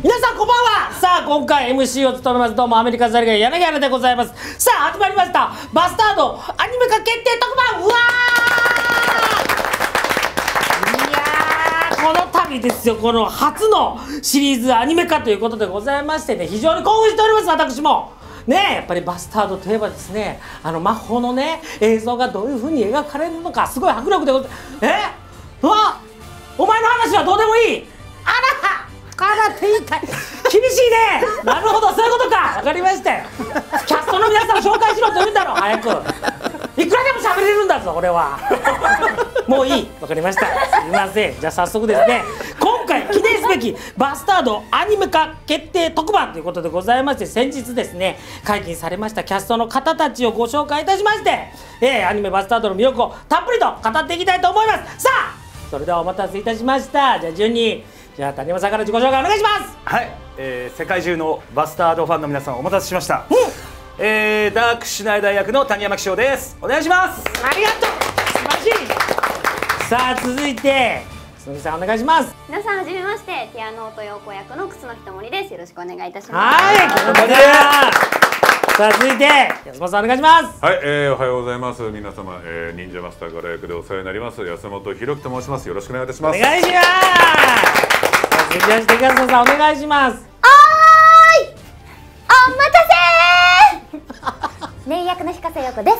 皆さんこんばんは。さあ今回 MC を務めますどうもアメリカザリガニ柳原でございます。さあ始まりましたバスタードアニメ化決定特番。うわー、いやーこの度ですよ、この初のシリーズアニメ化ということでございましてね、非常に興奮しております。私もね、やっぱりバスタードといえばですね、魔法のね映像がどういう風に描かれるのかすごい迫力でございます。お前の話はどうでもいい。からって言いたい。厳しいね。なるほど、そういうことか。わかりましたよ。キャストの皆さんを紹介しろと言うんだろう。早くいくらでも喋れるんだぞ俺は。もういい。わかりました。すいません。じゃあ早速ですね、今回記念すべきバスタードアニメ化決定特番ということでございまして、先日ですね解禁されましたキャストの方たちをご紹介いたしまして、アニメバスタードの魅力をたっぷりと語っていきたいと思います。さあそれではお待たせいたしました。じゃあ順に谷山さんから自己紹介お願いします。 はい、世界中のバスタードファンの皆さんお待たせしました。ダークシュナイダー役の谷山紀章です。お願いします。 ありがとう。素晴らしい。さあ続いてつむぎさんお願いします。 皆さんはじめまして、ティアノート陽子役の楠木智美です。よろしくお願いいたします。 はい、こんにちは。さあ続いて安本さんお願いします。 はい、おはようございます皆様、忍者マスターガラ役でお世話になります安本博樹と申します。よろしくお願いいたします。 お願いします。続きまして安本さんお願いします。 お待たせー。年役の彦瀬陽子です。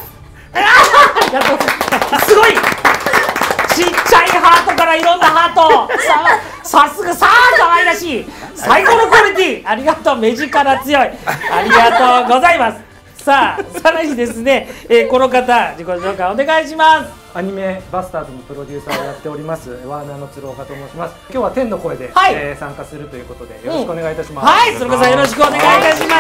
すごい。ちっちゃいハートからいろんなハート。さすがさあ可愛らしい最高のクオリティ。ありがとう。目力強い。ありがとうございます。さあさらにですね、この方自己紹介お願いします。 アニメバスターズのプロデューサーをやっておりますワーナーの鶴岡と申します。今日は天の声で、参加するということでよろしくお願いいたします。 はい、鶴岡さんよろしくお願いいたします。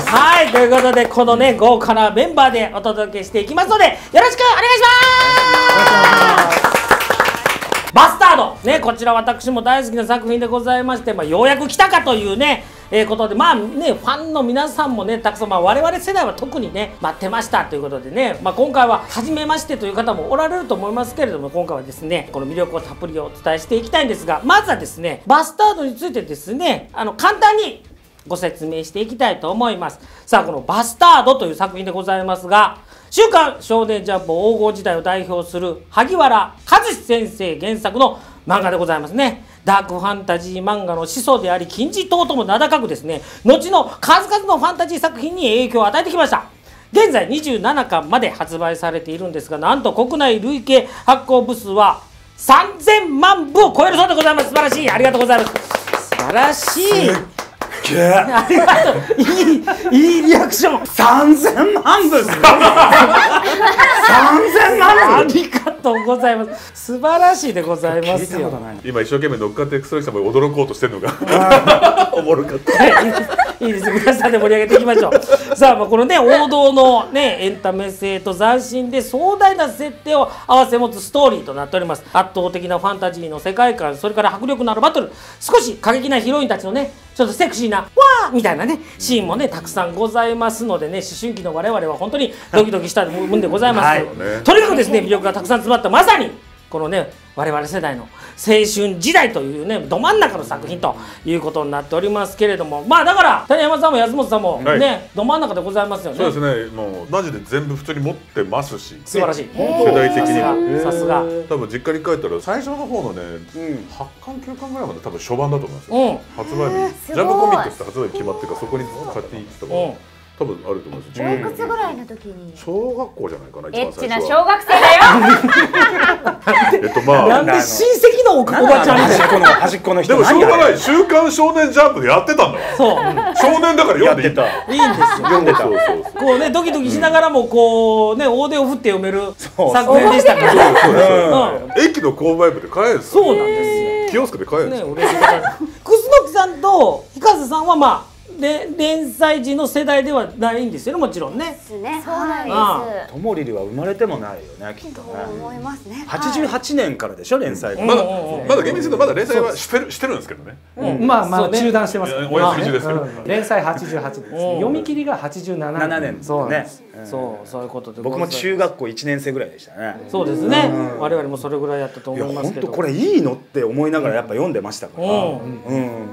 はい、ということでこのね豪華なメンバーでお届けしていきますのでよろしくお願いします。バスタードね、こちら私も大好きな作品でございまして、ようやく来たかというねことで、ファンの皆さんもねたくさん、我々世代は特にね待ってましたということでね、今回は初めましてという方もおられると思いますけれども、今回はですねこの魅力をたっぷりお伝えしていきたいんですが、まずはですねバスタードについてですね簡単にご説明していきたいと思います。さあこのバスタードという作品でございますが、週刊少年ジャンプ黄金時代を代表する萩原和志先生原作の漫画でございますね。ダークファンタジー漫画の始祖であり金字塔とも名高くですね、後の数々のファンタジー作品に影響を与えてきました。現在27巻まで発売されているんですが、なんと国内累計発行部数は3000万部を超えるそうでございます。素晴らしい。ありがとうございます。素晴らしい。ありがとう。いいリアクション。 3000万部。3000万部。 ありがとうございます。素晴らしいでございますよ。 今一生懸命乗っかって草木さんも驚こうとしてるのがおもろかった。 いいです。皆さんで盛り上げていきましょう。さあこのね王道のねエンタメ性と斬新で壮大な設定を併せ持つストーリーとなっております。圧倒的なファンタジーの世界観、それから迫力のあるバトル、少し過激なヒロインたちのねちょっとセクシーなわーみたいなねシーンもねたくさんございますのでね、思春期の我々は本当にドキドキしたもんでございます。とにかくですね魅力がたくさん詰まったまさにこのね我々世代の青春時代というねど真ん中の作品ということになっておりますけれども、だから谷山さんも安本さんもね、ど真ん中でございますよね。 そうですね、もうマジで全部普通に持ってますし、 素晴らしい。 世代的にさすが。 多分実家に帰ったら最初の方のね8巻9巻ぐらいまで多分初版だと思いますよ。発売日ジャンプコミックスって発売日決まってからそこに買っていってたから多分あると思います。 おいくつぐらいの時に？ 小学校じゃないかな、 エッチな一番最初は。 小学生だよ。 なんで親戚のおばちゃんみたいなこの端っこの人。 でもしょうがない、週刊少年ジャンプでやってたんだわ。 そう少年だから読んでいいんだ。 いいんですよ。 読んでた。 そうそうそう。 こうねドキドキしながらもこうね大手を振って読める作品でしたから。 駅の購買部で買えるんですよ。 そうなんですよ。 キオスクで買えるんですね、 よ。 嬉しいことに楠木さんと日風さんは連載時の世代ではないんですよね、もちろんね。 そうなんです。 ともりりは生まれてもないよね、きっとね。 思いますね。 88年からでしょ連載。 まだ厳密にまだ連載はしてるんですけどね。 中断してます。 お休み中ですけど。 連載88です。読み切りが87年。 そうね。 そういうことで。 僕も中学校1年生ぐらいでしたね。 そうですね。我々もそれぐらいやったと思いますけど。 本当これいいのって思いながらやっぱ読んでましたから。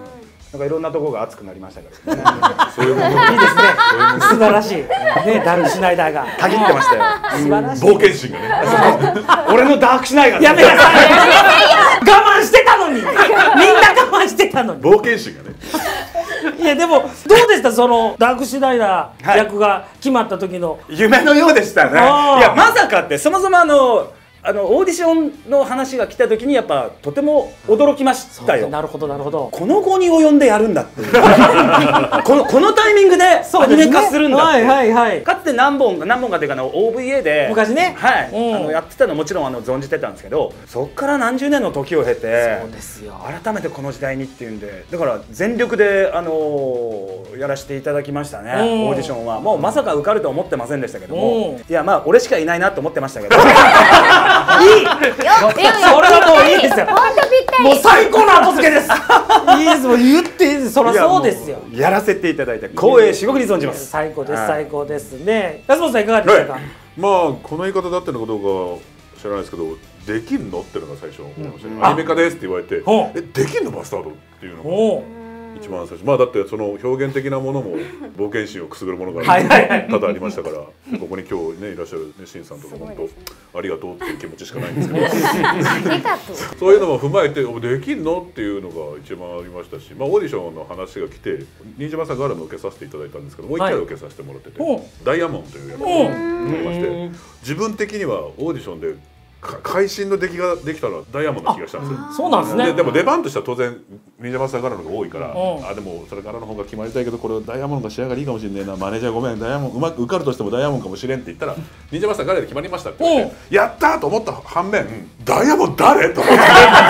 なんかいろんなところが熱くなりましたからね。 そういうものいいですね。素晴らしい。ね、ダークシュナイダーが。 たぎってましたよ。 素晴らしい。 冒険心がね。 俺のダークシュナイダー。 やめなさい。我慢してたのに。みんな我慢してたのに。 冒険心がね。 いやでもどうでしたそのダークシュナイダー役が決まった時の。 夢のようでしたね。いやまさかってそもそもオーディションの話が来た時にやっぱとても驚きましたよ。 なるほどなるほど。 この後に及んでやるんだっていうこのタイミングでアニメ化するんだって。 はいはいはい。 かつて何本かっていうかOVA で昔ね、 はいやってたのもちろん存じてたんですけど、そっから何十年の時を経てそうですよ。 改めてこの時代にっていうんで、だから全力でやらせていただきましたね。オーディションはもうまさか受かると思ってませんでしたけども、いやまあ俺しかいないなと思ってましたけど。 いい。それはもういいですよ。 本当ぴったり。 もう最高の後付けです。いいです。もう言っていいです。そりゃそうですよ。 やらせていただいて光栄至極に存じます。 最高です最高ですね。安本さんいかがでしたか。 まあこの言い方だってのかどうか知らないですけど、できんのっていうのが最初思いましたね。アニメ化ですって言われて、できんのバスタードっていうのが一番最初。まあだってその表現的なものも冒険心をくすぐるものが多々ありましたから、ここに今日ねいらっしゃるシンさんとか本当ありがとうっていう気持ちしかないんですけど、そういうのも踏まえてできんのっていうのが一番ありましたし、まあオーディションの話が来て新島さんからも受けさせていただいたんですけど、もう一回受けさせてもらってて、ダイヤモンドという役がありまして、自分的にはオーディションで会心の出来ができたのはダイヤモンドな気がしたんですよ。 そうなんですね。 でも出番としては当然新島さんからのが多いから、でもそれからの方が決まりたいけどこれダイヤモンドが仕上がりいいかもしれないな、マネージャーごめんダイヤモンドうまく受かるとしてもダイヤモンドかもしれんって言ったら新島さんからで決まりましたって言って、やったーと思った反面、ダイヤモンド誰と思って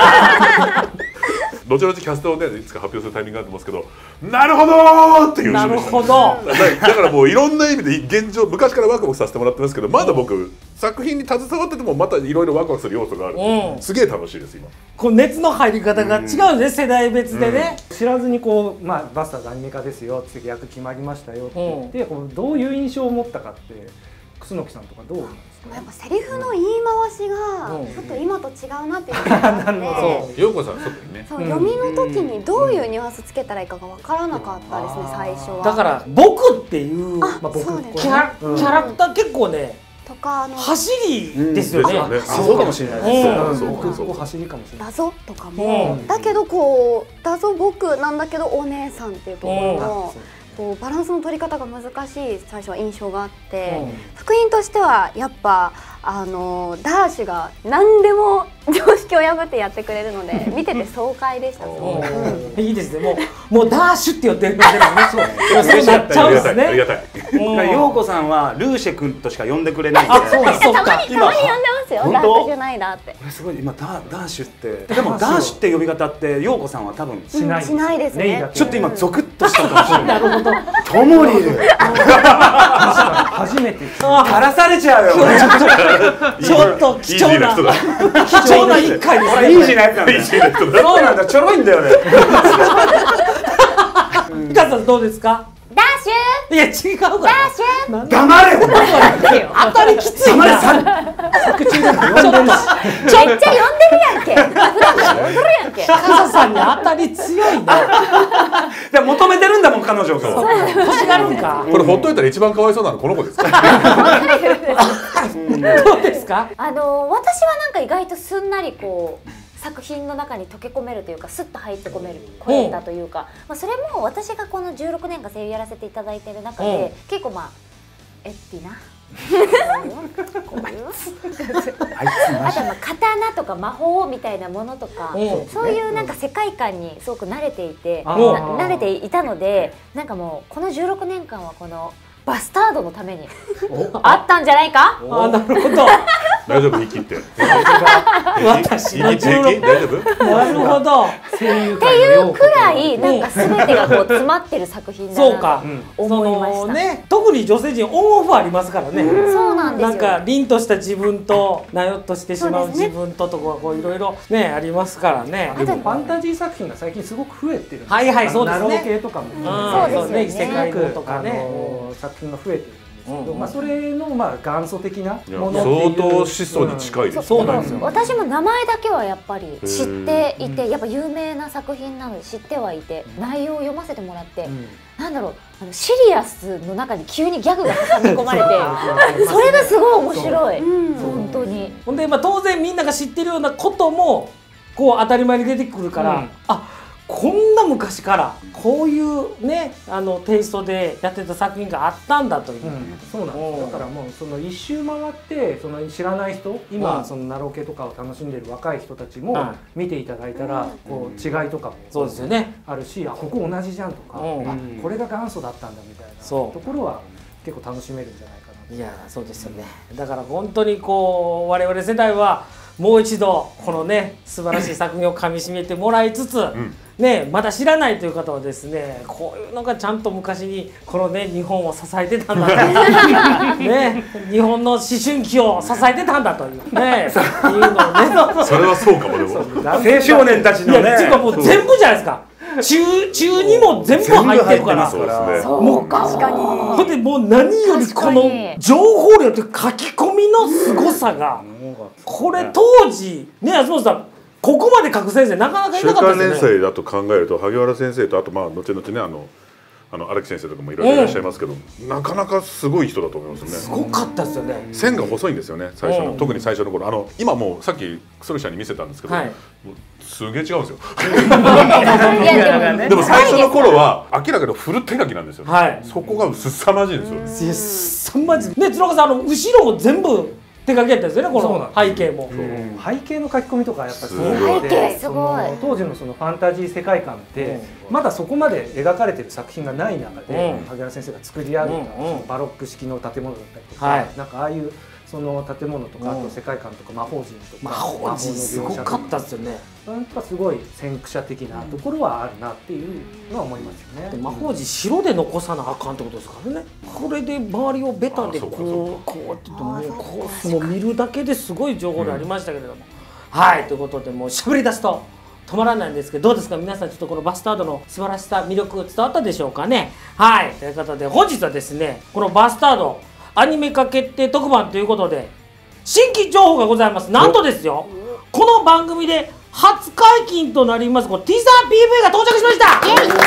後々キャストをねいつか発表するタイミングがあると思うんですけど、なるほどーっていう。 なるほど。 だからもういろんな意味で現状昔からワクワクさせてもらってますけど、まだ僕作品に携わっててもまたいろいろワクワクする要素があるんで、すげえ楽しいです今。 こう熱の入り方が違うんですね、世代別でね。 知らずにこうバスターズアニメ化ですよって役決まりましたよって言ってこうどういう印象を持ったかって楠木さんとかどうなんですか。 やっぱセリフの言い回しがちょっと今と違うなっていうのがあって、 陽子さん特にね、 そう読みの時にどういうニュアンスつけたらいいかが分からなかったですね、最初は。 だから僕っていうキャラクター結構ねとか走りですよね。 そうかもしれないです。 僕走りかもしれない。 だぞとかもだけどこうだぞ僕なんだけどお姉さんっていうところのこうバランスの取り方が難しい最初は印象があって、作品としてはやっぱダーシュが何でも常識を破ってやってくれるので見てて爽快でした。 いいですね。もうダーシュって言ってるんでね。そうなっちゃうんですね。 ありがたい。 陽子さんはルーシェ君としか呼んでくれないんで。 たまに呼んでますよ。ダーシュじゃないだって。 これすごい今ダーシュってでもダーシュって呼び方って陽子さんは多分しないですね。 ちょっと今ゾクッとしたかもしれない。 なるほど。 ともりる。 初めて枯らされちゃうよ。 ちょっと貴重な一回ですね。 イージーなやつなんだよ。そうなんだ、ちょろいんだよね。 ミカさんどうですか。 ダッシュ。 いや違うから。 ダッシュ。 黙れ。 当たりきついな。 作中でもめっちゃ呼んでるやんけ。普段から呼んでるやんけ。 カさんに当たり強いな。 で求めてるんだもん彼女が。 欲しがるんか。 これほっといたら一番かわいそうなのこの子ですか。 どうですか。 私はなんか意外とすんなりこう作品の中に溶け込めるというかスッと入って込める声だというか、それも私がこの16年間声優やらせていただいている中で結構エッティなこういうあと刀とか魔法みたいなものとかそういうなんか世界観にすごく慣れていて慣れていたので、なんかもうこの16年間はこのバスタードのためにあったんじゃないか。 なるほど。 大丈夫言い切って。 私の 16大丈夫。 なるほど。 っていうくらいなんか全てがこう詰まってる作品だなと思いましたね。特に女性陣オンオフありますからね。 そうなんですよ。 なんか凛とした自分となよっとしてしまう自分ととかこういろいろねありますからね。 でもファンタジー作品が最近すごく増えてるんです。 はいはいそうですね。 ナロー系とかもそうですね。異世界とかね。 作品が増えてるんで。 ですけど、それの元祖的なもの相当始祖に近いです。 そうなんですよ。 私も名前だけはやっぱり知っていて、やっぱ有名な作品なので知ってはいて、内容を読ませてもらって、なんだろう、シリアスの中に急にギャグが挟み込まれてそれがすごい面白い、本当に。 ほんで当然みんなが知ってるようなこともこう当たり前に出てくるから、こんな昔からこういうねテイストでやってた作品があったんだという、 そうなんです。だからもうその一周回ってその知らない人、今そのナロケとかを楽しんでる若い人たちも見ていただいたらこう違いとかもそうですよね、 あるし、ここ同じじゃんとか、これが元祖だったんだみたいなところは結構楽しめるんじゃないかな。 いやそうですよね。だから本当にこう我々世代はもう一度このね素晴らしい作品をかみしめてもらいつつ、ね、まだ知らないという方はですね、こういうのがちゃんと昔にこのね日本を支えてたんだとね、日本の思春期を支えてたんだというねいうのをね、 それはそうかも。でも青少年たちのね、 っていうかもう全部じゃないですか。中にも全部入ってるから。 そうですね。 もう確かに。 ほんでもう何よりこの情報量という書き込みの凄さが、これ当時ね安本さんここまで書く先生なかなかいなかったですよね。 週刊連載だと考えると萩原先生とあと後々ね荒木先生とかもいろいろいらっしゃいますけど、なかなかすごい人だと思いますね。 すごかったですよね。 線が細いんですよね、最初の、特に最初の頃。今もうさっき楠木さんに見せたんですけど、もうすげえ違うんですよ。でも最初の頃は明らかにフル手書きなんですよ。そこが凄まじいんですよ。 凄まじいね。鶴岡さん後ろも全部手書きやったんですよね、この背景も。 背景の書き込みとかやっぱりすごいで、 当時のそのファンタジー世界観ってまだそこまで描かれてる作品がない中で萩原先生が作り上げたバロック式の建物だったりとか、なんかああいうその建物とかあと世界観とか魔法陣とか魔法陣すごかったですよね。 やっぱすごい先駆者的なところはあるなっていうのは思いますよね。 魔法陣白で残さなあかんってことですからね。これで周りをベタでこうやってもう見るだけですごい情報がありましたけれども、はいということでもうしゃべり出すと止まらないんですけど、どうですか皆さん、ちょっとこのバスタードの素晴らしさ魅力伝わったでしょうかね。はいということで本日はですねこのバスタードアニメ化決定特番ということで新規情報がございます。なんとですよ、この番組で初解禁となりますこのティザー PV が到着しました。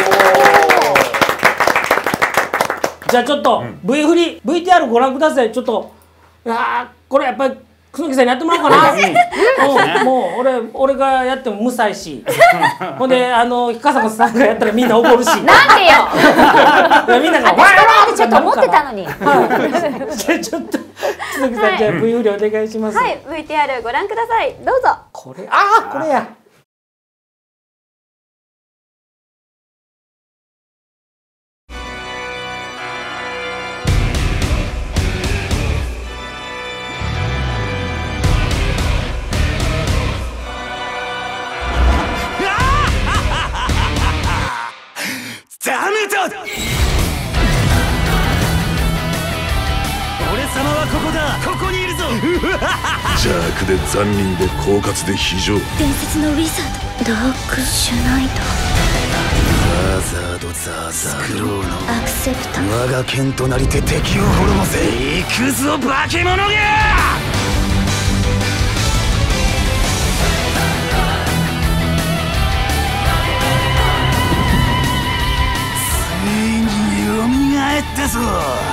じゃあちょっと VTR ご覧ください。ちょっとこれやっぱり楠木さんにやってもらおうかな。もう俺がやっても無才し、ほんで笠子さんがやったらみんな怒るし。 なんでよ。 みんなが私ちょっと思ってたのに。 じゃあちょっと楠木さんじゃあ V 振りお願いします。 はい、VTR ご覧ください。どうぞ。 これこれや。 ダメだ！俺様はここだ！ここにいるぞ！ 邪悪で残忍で狡猾で非情。 伝説のウィザード、ダークシュナイド。 ザークローのアクセプタ。 我が剣となりて敵を滅ぼせ。 行くぞ化け物が！蘇ったぞ。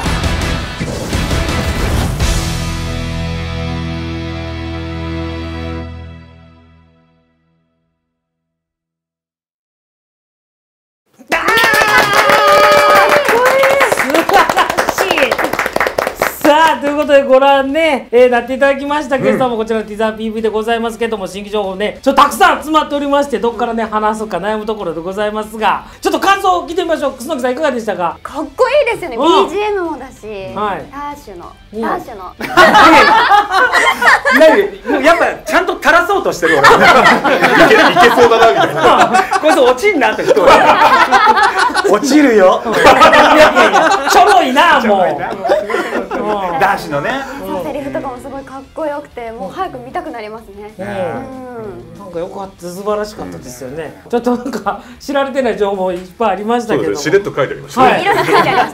さあということでご覧ね、なっていただきましたゲストもこちらのティザー PV でございますけども、新規情報ねちょっとたくさん集まっておりまして、どっからね話そうか悩むところでございますが、ちょっと感想を聞いてみましょう。楠木さんいかがでしたか？ かっこいいですよね。BGM もだし、ダッシュのやっぱちゃんと垂らそうとしてる俺。いけそうだなみたいな。これ落ちんなって人落ちるよ。 ちょろいなもう。 ダッシュのね。 セリフとかもすごいかっこよくて、もう早く見たくなりますね。 なんかよかった、素晴らしかったですよね。ちょっとなんか知られてない情報いっぱいありましたけど。 しれっと書いてありました。 いろいろ書いてありましたね。 東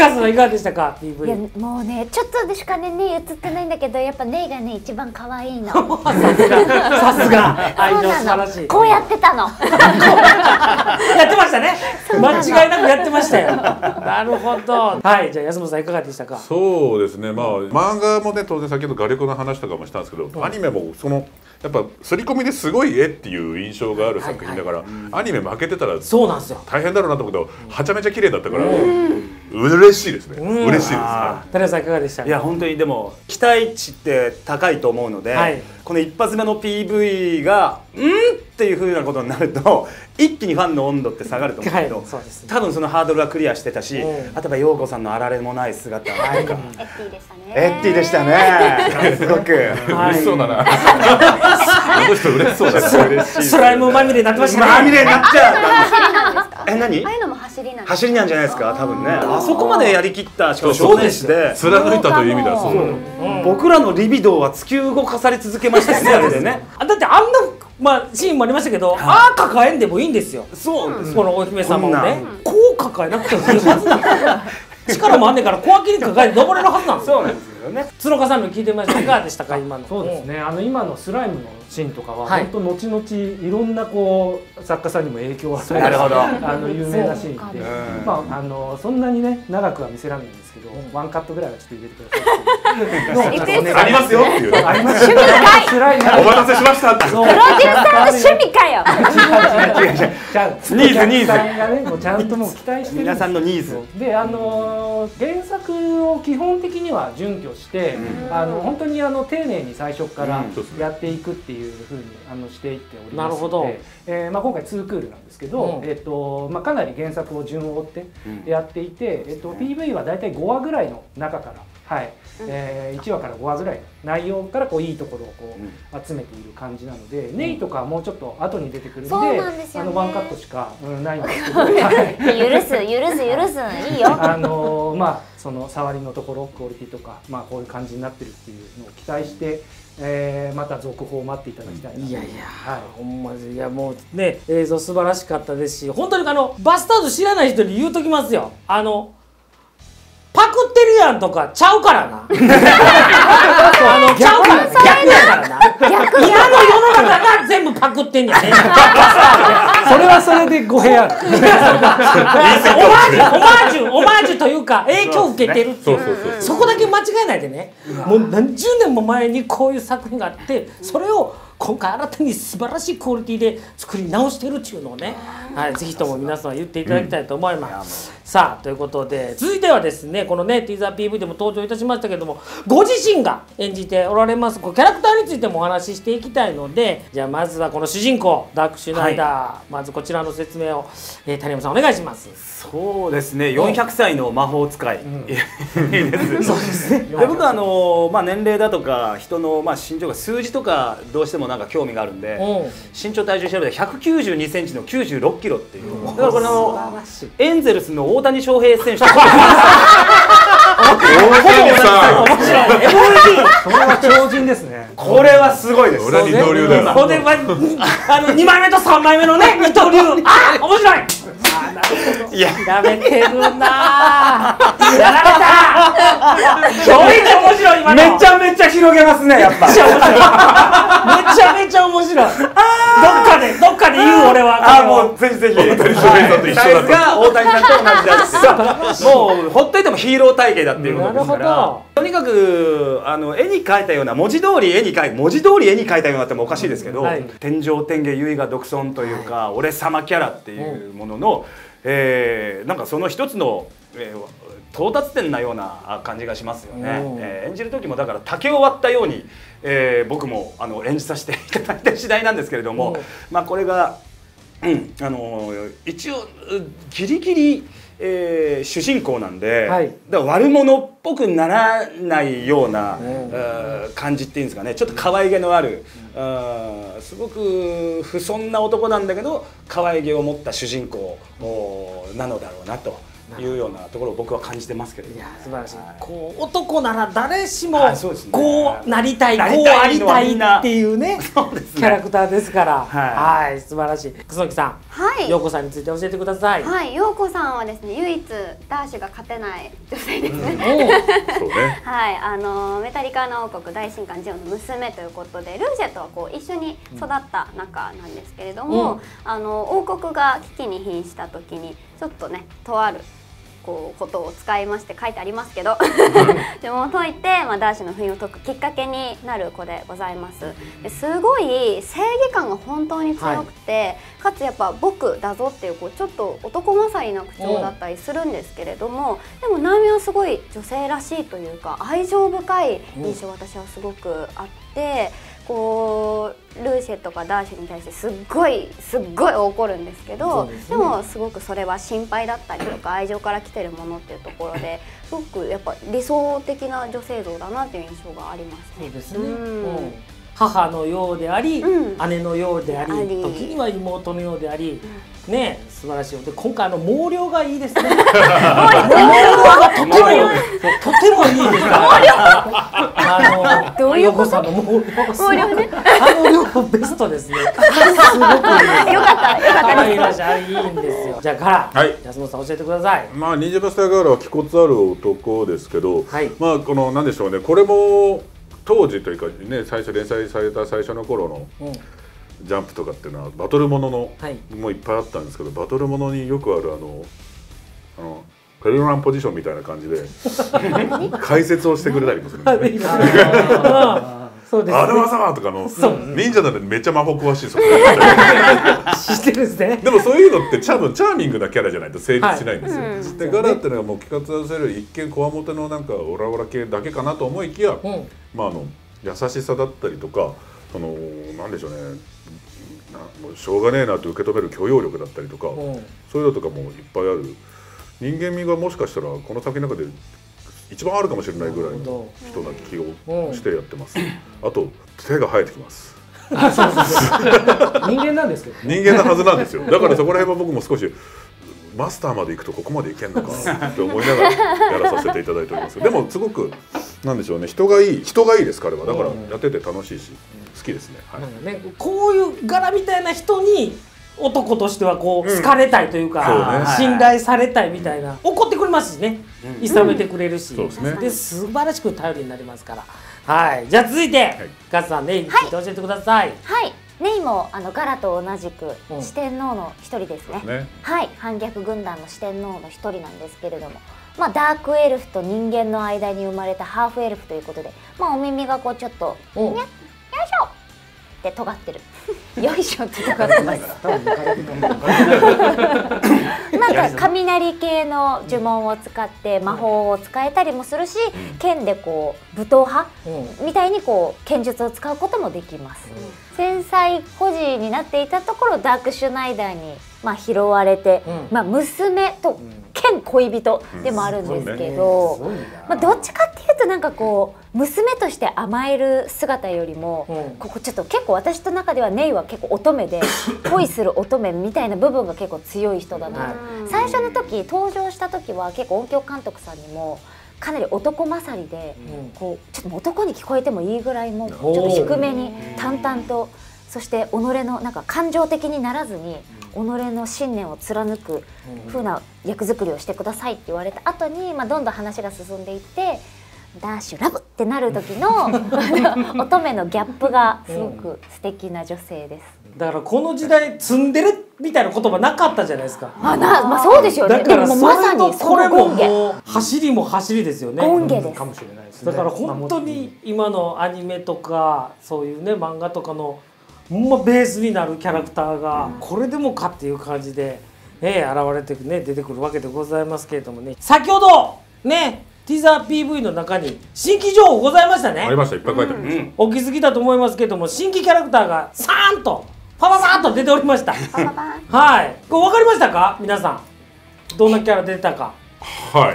川さんいかがでしたか PV。 いやもうねちょっとでしかね映ってないんだけど、やっぱネイがね一番可愛いの。 さすが愛情素晴らしい。 こうやってたの。 やってましたね。間違いなくやってましたよ。なるほど。はい、じゃあ安本さんいかがでしたか。 そうですね、まあ漫画もね当然先ほど画力の話とかもしたんですけど、アニメもそのやっぱ刷り込みですごい絵っていう印象がある作品だから、アニメ負けてたらそうなんですよ。 大変だろうなと思うけど、はちゃめちゃ綺麗だったから嬉しいですね。嬉しいです。 寺さんいかがでしたか。 いや本当にでも期待値って高いと思うので、この一発目の PV がっていう風なことになると一気にファンの温度って下がると思うけど、多分そのハードルはクリアしてたし、あとは陽子さんのあられもない姿とか、 エッティでしたね。 エッティでしたね。すごく嬉しそうだな。あの人嬉しそうだな。 スライムまみれになってましたね。 まみれになっちゃう。 走りなんですか。 何？ ああいうのも走りなんですか。 走りなんじゃないですか多分ね。あそこまでやりきったしかもそうですで貫いたという意味だそう。 僕らのリビドーは突き動かされ続けましたよねあれでね。 だってあんなシーンもありましたけど、ああ抱えんでもいいんですよ。 そうです。 このお姫様をね、こう抱えなくてもいいはずなんですよ。力もあんねんから小脇に抱えて登れるはずなんですよ。 そうなんですよね。 角岡さんの聞いてみました。いかがでしたか今の。 そうですね。今のスライムのシーンとかは本当後々いろんなこう作家さんにも影響を与える有名なシーンで、まあそんなにね長くは見せられないんですけど、ワンカットぐらいはちょっと入れてくださいっていう。 ありますよっていう。 あります。 趣味かい。 お待たせしましたって。 プロデューサーの趣味かよ。 ニーズさんがねもうちゃんともう期待してる。 皆さんのニーズで原作を基本的には準拠して本当に丁寧に最初からやっていくっていう風にしていっておりますので、今回2クールなんですけど、かなり原作を順を追ってやっていて、PV はだいたい5話ぐらいの中から、1話から5話ぐらいの内容からこういいところをこう集めている感じなので、ネイとかはもうちょっと後に出てくるんでワンカットしかないんですけど、 許すいいよ。 その触りのところクオリティとかこういう感じになってるっていうのを期待して。また続報を待っていただきたいな。 いやいや、ほんまにいやもうね映像素晴らしかったですし、本当にバスタード知らない人に言うときますよ。パクってるやんとかちゃうからな。ちゃうから逆やからな。今の世の中が全部パクってんやね。 それはそれで語弊ある。 オマージュというか影響を受けてるっていう、そこだけ間違えないでね。もう何十年も前にこういう作品があって、それを今回新たに素晴らしいクオリティで作り直してるっていうのをね、ぜひとも皆さん言っていただきたいと思います。さあということで続いてはですね、このねティーザー PV でも登場いたしましたけども、ご自身が演じておられますキャラクターについてもお話ししていきたいので、じゃあまずはこの主人公ダークシュナイダー、まずこちらの説明を谷山さんお願いします。 そうですね、400歳の魔法使いです。そうですね。で僕は年齢だとか人の身長が数字とかどうしてもなんか興味があるんで、身長体重調べて192センチの96キロっていう。だからこれエンゼルスの大谷翔平選手。 それは超人ですね。 これはすごいです。 俺二刀流だよ。 ほんで2枚目と3枚目のね二刀流。面白い。いややめてるな。やられた。ちょいちょ面白い今の。 めちゃめちゃ広げますねやっぱ。 めちゃめちゃ面白い。どっかで言う俺は。 もうぜひぜひ。 大谷翔平さんと一緒だった。 が大谷さんと同じだって。もうほっといてもヒーロー体型だっていうことですから。とにかく絵に描いたような文字通り絵に描いたようなってもおかしいですけど、天上天下唯我独尊というか俺様キャラっていうもののなんかその一つの到達点なような感じがしますよね。演じる時もだから竹を割ったように僕も演じさせていただいた次第なんですけれども、これが一応ギリギリ主人公なんで、だから悪者っぽくならないような感じっていうんですかね、ちょっと可愛げのあるすごく不遜な男なんだけど可愛げを持った主人公なのだろうなというようなところを僕は感じてますけれども。 いや素晴らしい。こう男なら誰しもこうなりたい、こうありたいっていうねキャラクターですから、はい素晴らしい。楠木さん。 はい。 陽子さんについて教えてください。 はい、陽子さんはですね、唯一ダッシュが勝てない女性ですね。 そうね。 はい、メタリカの王国大神官ジオンの娘ということで、ルーシェとはこう一緒に育った仲なんですけれども、王国が危機に瀕した時にちょっとね、とあるこうことを使いまして書いてありますけどでも解いて、ダーシの不意を解くきっかけになる子でございます。ですごい正義感が本当に強くて、かつやっぱ僕だぞっていう、こうちょっと男勝りな口調だったりするんですけれども、でも内面はすごい女性らしいというか愛情深い印象が私はすごくあって、こうルーシェとかダーシュに対してすっごい怒るんですけど、でもすごくそれは心配だったりとか愛情から来てるものっていうところですごくやっぱ理想的な女性像だなっていう印象がありますね。 そうですね。母のようであり、姉のようであり、時には妹のようであり、ね、素晴らしい。で今回毛量がいいですね。毛量がとてもいいです。陽子さんの毛量ね。量ベストですね。すごくいい。よかったいいらしゃいいんですよ。じゃあから安本さん教えてください。 まあニンジャバスターガールは気骨ある男ですけど、まあこのなんでしょうね。これも当時というかね、最初連載された最初の頃のジャンプとかっていうのはバトルもののもいっぱいあったんですけど、バトルものによくあるペルランポジションみたいな感じで解説をしてくれたりもするんですね。あの技はとかの忍者なんでめっちゃ魔法詳しいですよ。 知ってるんですね。 でもそういうのって多分チャーミングなキャラじゃないと成立しないんですよ。でガラっていうのはもう気活させる一見こわもてのなんかオラオラ系だけかなと思いきや、まあ優しさだったりとか、なんでしょうね、もうしょうがねえなと受け止める許容力だったりとか、そういうのとかもいっぱいある。人間味がもしかしたらこの先の中で一番あるかもしれないぐらいの人な気をしてやってます。あと手が生えてきます。 人間なんですけど、 人間なはずなんですよ。だからそこら辺は僕も少しマスターまで行くとここまでいけんのかって思いながらやらさせていただいております。でもすごくなんでしょうね、人がいいです彼は。だからやってて楽しいし好きですね。 こういう柄みたいな人に男としてはこう好かれたいというか、信頼されたいみたいな、怒ってくれますしね、いさめてくれるし、で素晴らしく頼りになりますから。はい、じゃあ続いてガツさんネイについて教えてください。 はい、ネイもガラと同じく四天王の一人ですね。はい、反逆軍団の四天王の一人なんですけれども、ダークエルフと人間の間に生まれたハーフエルフということで、お耳がこうちょっとよいしょって尖ってる。よいしょって尖ってます。なんか雷系の呪文を使って魔法を使えたりもするし、剣でこう武闘派みたいにこう剣術を使うこともできます。繊細孤児になっていたところダークシュナイダーに拾われて、娘と兼恋人でもあるんですけど、どっちかっていうとなんかこう娘として甘える姿よりも、ここちょっと結構私の中ではネイは結構乙女で恋する乙女みたいな部分が結構強い人だなと。最初の時登場した時は結構音響監督さんにもかなり男勝りで、こうちょっと男に聞こえてもいいぐらいもちょっと低めに淡々と、そして己のなんか感情的にならずに己の信念を貫く風な役作りをしてくださいって言われた後に、どんどん話が進んでいってダッシュラブってなる時の乙女のギャップがすごく素敵な女性です。 だからこの時代ツンデレみたいな言葉なかったじゃないですか。 そうですよね。 だからでもまさにこれももう走りも走りですよね。 権下です。 かもしれないですね。 だから本当に今のアニメとかそういうね漫画とかのベースになるキャラクターがこれでもかっていう感じで現れてね出てくるわけでございますけれどもね、先ほどねティザー PV の中に新規情報ございましたね。 ありました、いっぱい書いてあります。 お気づきだと思いますけれども、新規キャラクターがサーンとパパパーンと出ておりました。はい、これ分かりましたか皆さん、どんなキャラ出てたか。 はい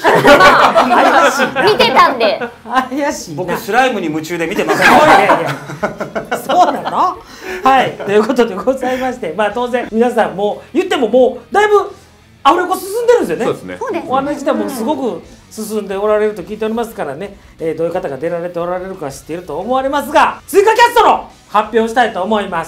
見てたんで怪しいな。 僕スライムに夢中で見てます。 そうなの。はい、ということでございまして、当然皆さんもう言ってももうだいぶアフレコ進んでるんですよね。 そうですね。 お話自体もすごく進んでおられると聞いておりますからね、どういう方が出られておられるか知っていると思われますが、追加キャストの発表をしたいと思います。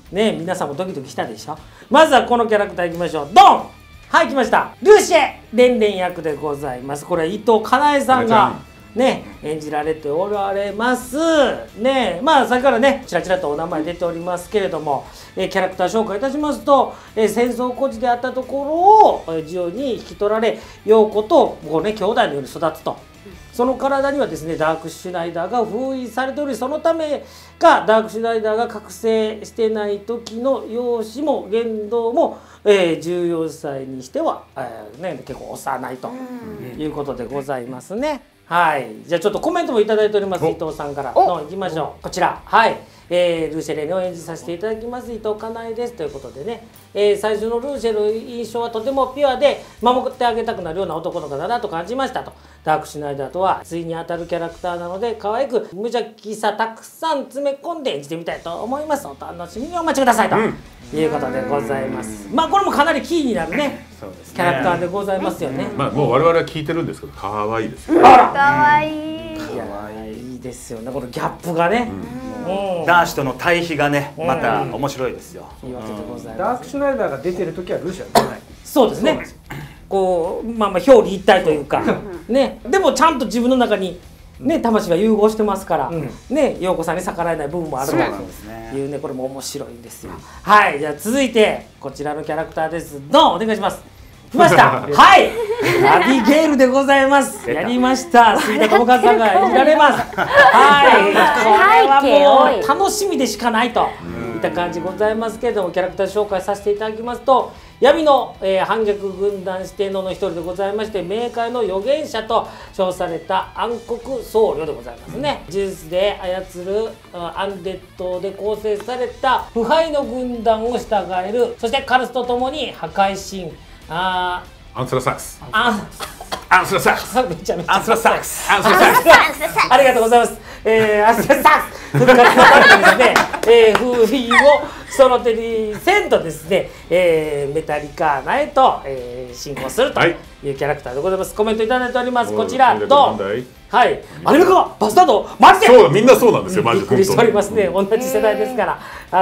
ね、皆さんもドキドキしたでしょ。まずはこのキャラクターいきましょう。ドン。はい来ました。ルーシェレンレン役でございます。これは伊藤かなえさんがね演じられておられますね。まあ先からねちらちらとお名前出ておりますけれども、キャラクター紹介いたしますと、戦争孤児であったところをジオに引き取られ、陽子とこうね兄弟のように育つと。その体にはですねダークシュナイダーが封印されており、そのためかダークシュナイダーが覚醒してない時の容姿も言動も、14歳にしては、ね、結構幼いということでございますね。はい、じゃあちょっとコメントもいただいております。伊藤さんからのいきましょう。こちらはい、ルーシェレネを演じさせていただきます伊藤かなえですということでね、最初のルーシェの印象はとてもピュアで守ってあげたくなるような男の方だと感じましたと。ダークシュナイダーとは対に当たるキャラクターなので可愛く無邪気さたくさん詰め込んで演じてみたいと思います。お楽しみにお待ちくださいと、いうことでございます。まあこれもかなりキーになるねキャラクターでございますよね。 まあもう我々は聞いてるんですけど可愛いですよ。 可愛い。 いいですよねこのギャップがね。 ダーシとの対比がねまた面白いですよ。 いいわけでございます。 ダークシュナイダーが出てる時はルーシェは出ない。 そうですね。こうまあ表裏一体というかね、でもちゃんと自分の中にね魂が融合してますからね、陽子さんに逆らえない部分もあるというね、これも面白いんですよ。はい、じゃあ続いてこちらのキャラクターです。どうお願いします。来ましたはいアビゲールでございます。やりました杉田智和さんが演じられます。はいこれはもう楽しみでしかないといった感じございますけれども、キャラクター紹介させていただきますと、闇の、反逆軍団四天王の一人でございまして、冥界の預言者と称された暗黒僧侶でございますね。呪術で操るアンデッドで構成された腐敗の軍団を従える、そしてカルスとともに破壊神アンスラサックス。 アンスラサックス。めちゃめちゃ。 アンスラサックス。 アンスラサックス。ありがとうございます。アンスラサックス。復活のためにですね、封印をその手にせんとですね、メタリカーナへと、進行するというキャラクターでございます。コメントいただいております。こちらどう？はい、アニメ化バスタードマジでそうみんなそうなんですよ。マジでびっくりしておりますね。同じ世代ですから。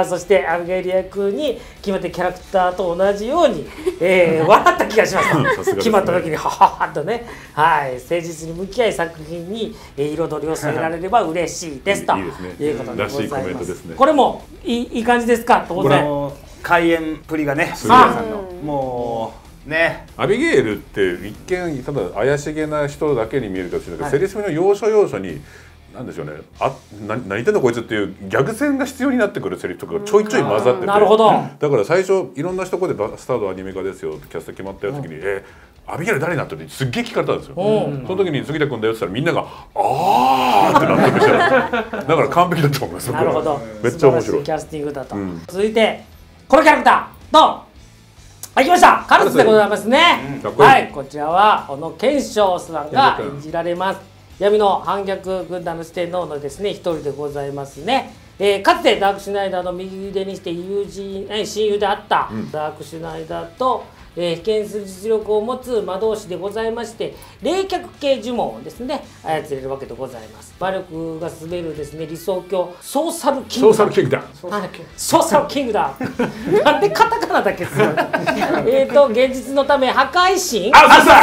そしてアビゲイル役に決まってキャラクターと同じように、笑った気がします決まった時にはははとね、はい、誠実に向き合い作品に彩りを添えられれば嬉しいですということでございます。これもいい感じですか。当然開演プリがね杉田さんのもうね、 アビゲイルって一見ただ怪しげな人だけに見えるかもしれないけど、セリフの要所要所に何でしょうね、何言ってんのこいつっていうギャグ線が必要になってくるセリフとかがちょいちょい混ざってて、 なるほど。 だから最初いろんな人こでバスタードアニメ化ですよってキャスト決まった時にアビゲイル誰になってるってすっげえ聞かれたんですよ。その時に杉田君だよって言ったらみんながあーってなってるんですよ。だから完璧だと思います。 なるほど。 めっちゃ面白いキャスティングだと。続いてこのキャラクターどう？はい、来ましたカルスでございますね。はい、こちらは小野賢章さんが演じられます。闇の反逆軍団の四天王のですね一人でございますね。かつてダークシュナイダーの右腕にして親友であったダークシュナイダーと被験する実力を持つ魔導士でございまして、冷却系呪文をですね操れるわけでございます。魔力が滑るですね理想郷ソーサルキングダム。 ソーサルキングダム。 ソーサルキングダム。なんでカタカナだけするの？現実のため破壊神。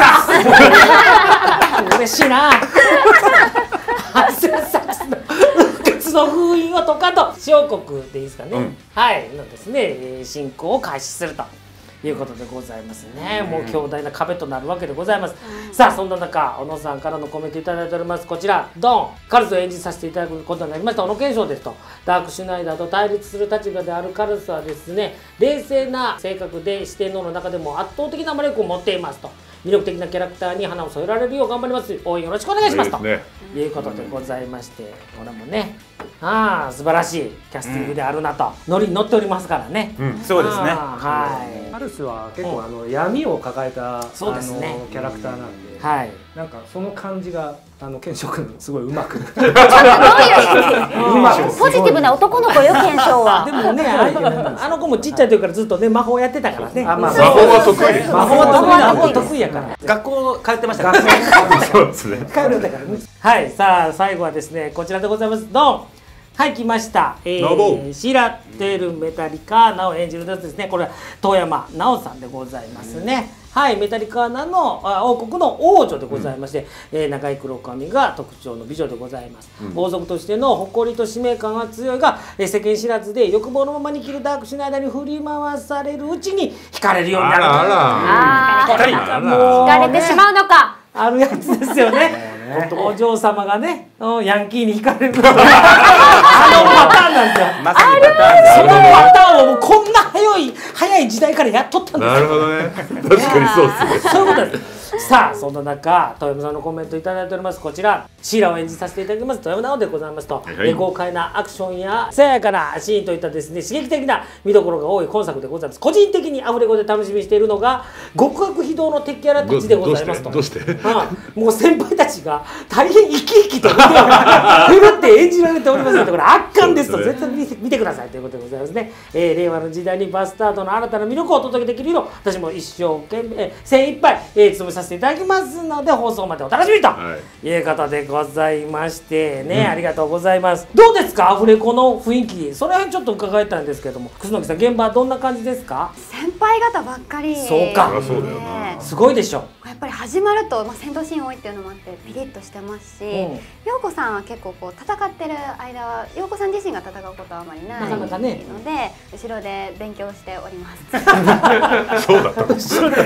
嬉しいな。アンスラサックスの復活の封印を解かと小国でいいですかね。はいのですね進行を開始すると。いうことでございますね。もう強大な壁となるわけでございます。さあそんな中小野さんからのコメントいただいております。こちらドン。カルスを演じさせていただくことになりました小野賢章ですと。ダークシュナイダーと対立する立場であるカルスはですね冷静な性格で四天王の中でも圧倒的な魔力を持っていますと。魅力的なキャラクターに花を添えられるよう頑張ります。応援よろしくお願いしますということでございまして、これもね素晴らしいキャスティングであるなと、ノリに乗っておりますからね。 そうですね。 カルスは結構闇を抱えたキャラクターなんで、なんかその感じが賢章君すごいうまくポジティブな男の子よ賢章は。 でもねあの子もちっちゃい時からずっとね魔法やってたからね。 魔法は得意。 魔法得意やから。 学校通ってましたから。 そうですね。 通るんだからね。はい、さあ最後はですねこちらでございます。ドン。 はい来ました、シーラ・テル・メタリカーナを演じるやつですね。これは遠山奈緒さんでございますね。はい、メタリカーナの王国の王女でございまして、長い黒髪が特徴の美女でございます。王族としての誇りと使命感が強いが、世間知らずで欲望のままに生きるダークシュナイダーに振り回されるうちに惹かれるようになる。 惹かれてしまうのか。 あるやつですよね。お嬢様がね、ヤンキーに惹かれるパターンなんですよ。 まさにパターンです。 そのパターンをもうこんな早い時代からやっとったんですよ。 なるほどね。確かにそうですね。 そういうことです。さあそんな中、遠山さんのコメントいただいております。こちらシーラを演じさせていただきます遠山奈緒でございますと、豪快なアクションやさやかなシーンといったですね、刺激的な見どころが多い今作でございます。個人的にアフレコで楽しみにしているのが極悪非道の敵キャラたちでございますと。 どうして？ もう先輩たちが大変生き生きと振るって演じられておりますので、これ圧巻ですと絶対見てくださいということでございますね。令和の時代にバスタードの新たな魅力をお届けできるよう、私も一生懸命精一杯努めさせていただきますので、放送までお楽しみという方でございましてね、ありがとうございます。どうですかアフレコの雰囲気、その辺ちょっと伺いたいんですけども、楠木さん現場はどんな感じですか？ 先輩方ばっかり。 そうか、すごいでしょ。 やっぱり始まると、戦闘シーン多いっていうのもあってピリッとしてますし、陽子さんは結構こう戦ってる間は陽子さん自身が戦うことはあまりないので、後ろで勉強しております。 そうだった。 後ろで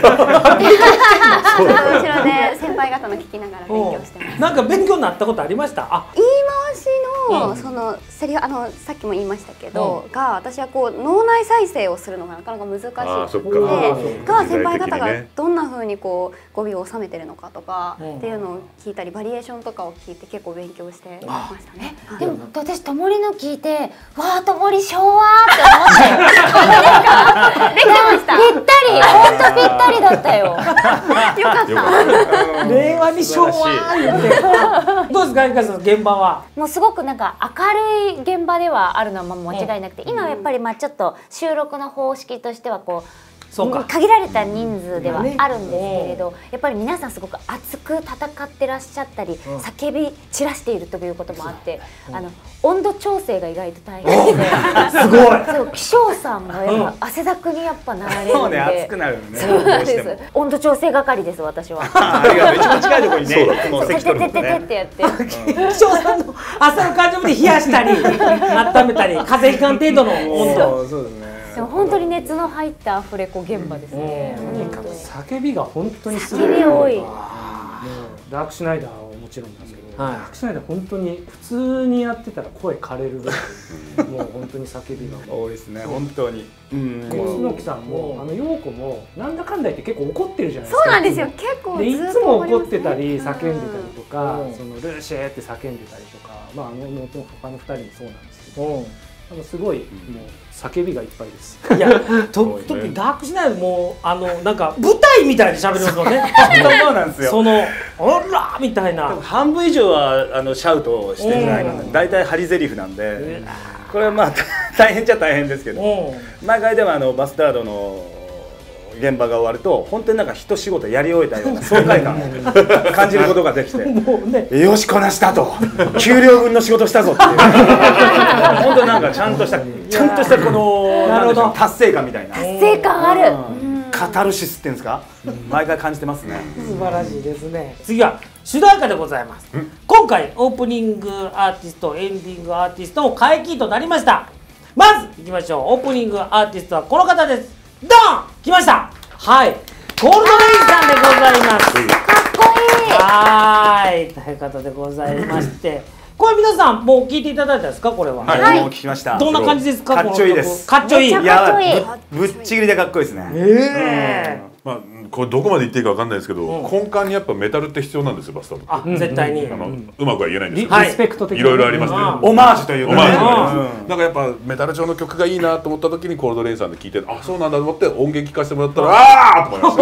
先輩方の聞きながら勉強してます。 なんか勉強になったことありました？ 言い回しのそのセリフ、さっきも言いましたけど、が私はこう脳内再生をするのがなかなか難しいので、が先輩方がどんな風にこう語尾を収めてるのかとかっていうのを聞いたり、バリエーションとかを聞いて結構勉強してましたね。 でも私ともりの聞いて、わあともり昭和って思ってできてました。ぴったり、ほんとぴったりだったよ。よかった。 令和に昭和言って。どうですか、ゆかさん現場は？ もうすごくなんか明るい現場ではあるのは間違いなくて、今はやっぱりちょっと収録の方式としてはこう。限られた人数ではあるんですけれど、やっぱり皆さんすごく熱く戦ってらっしゃったり、叫び散らしているということもあって、温度調整が意外と大変で、 すごい。 そう、気象さんがやっぱ汗だくにやっぱなられるので、 熱くなるね。 そうなんです。温度調整係です私は。 あれがめちゃ近いところにね、もう席取るのね。 ってやって。 気象さんの朝の感情で冷やしたり、温めたり、風邪ひかん程度の温度。 そうですね。 でも本当に熱の入ったアフレコ現場ですね。 とにかく叫びが本当にすごい。 叫び多い。 ダークシュナイダーはもちろんなんですけど、ダークシュナイダー本当に普通にやってたら声枯れるぐらい、もう本当に叫びが多いですね、本当に。 楠木さんも陽子もなんだかんだ言って結他の2人そうなんですよ。結構いつも怒ってたり叫んでたりとか、そのルーシェって叫んでたりとか、他の2人もそうなんですけど、すごいもう叫びがいっぱいです。 いや、特にダークシュナイダーもなんか舞台みたいに喋りますもんね。 そうなんですよ。 そのオラみたいな。 半分以上はシャウトしてるぐらいなんで、大体張り台詞なんで、これはまあ大変っちゃ大変ですけど、毎回でもバスタードの現場が終わると本当になんか一仕事やり終えたような爽快感を感じることができて、よしこなしたと、給料分の仕事したぞっていう、本当になんかちゃんとしたこの達成感みたいな、 達成感ある、 カタルシスっていうんですか、毎回感じてますね。 素晴らしいですね。次は主題歌でございます。今回オープニングアーティスト、エンディングアーティストも解禁となりました。まずいきましょう。オープニングアーティストはこの方です。ドン来ました。はい、コールドレインさんでございます。 かっこいい。 はい、ということでございまして、これ皆さんもう聞いていただいたんですか？これは。 はい、もう聞きました。 どんな感じですか？ かっちょいいです。 かっちょいい。 いや、ぶっちぎりでかっこいいですね。 まあこれどこまで言っていいかわかんないですけど、根幹にやっぱメタルって必要なんですよ、バスタードって。 絶対にうまくは言えないんですけど、リスペクト的いろいろありますね。 オマージュというかね。 なんかやっぱメタル調の曲がいいなと思った時にコールドレインさんで聴いて、あ、そうなんだと思って音源聴かせてもらったら、ああと思いま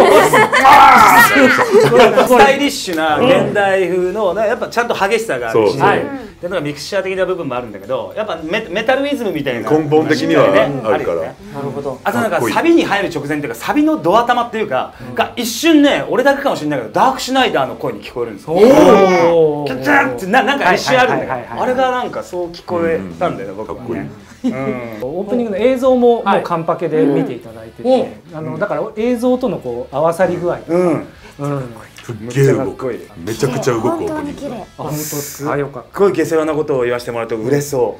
した。 スタイリッシュな現代風のやっぱちゃんと激しさがあるし、でなんかミクスチャー的な部分もあるんだけど、やっぱメタルイズムみたいな根本的にはあるから。 なるほど。 あとなんかサビに入る直前っていうか、サビのド頭っていうか。 が一瞬ね、俺だけかもしれないけどダークシュナイダーの声に聞こえるんですよ。キャッチャーってなんか一瞬あるんだよ。あれがなんかそう聞こえたんだよね、僕はね。 オープニングの映像ももうカンパケで見ていただいてて、だから映像とのこう合わさり具合とか、 すっげえ動く、めちゃくちゃ動くオープニング。 本当すごいよかった。 すごい下世話なことを言わせてもらうと嬉しそう。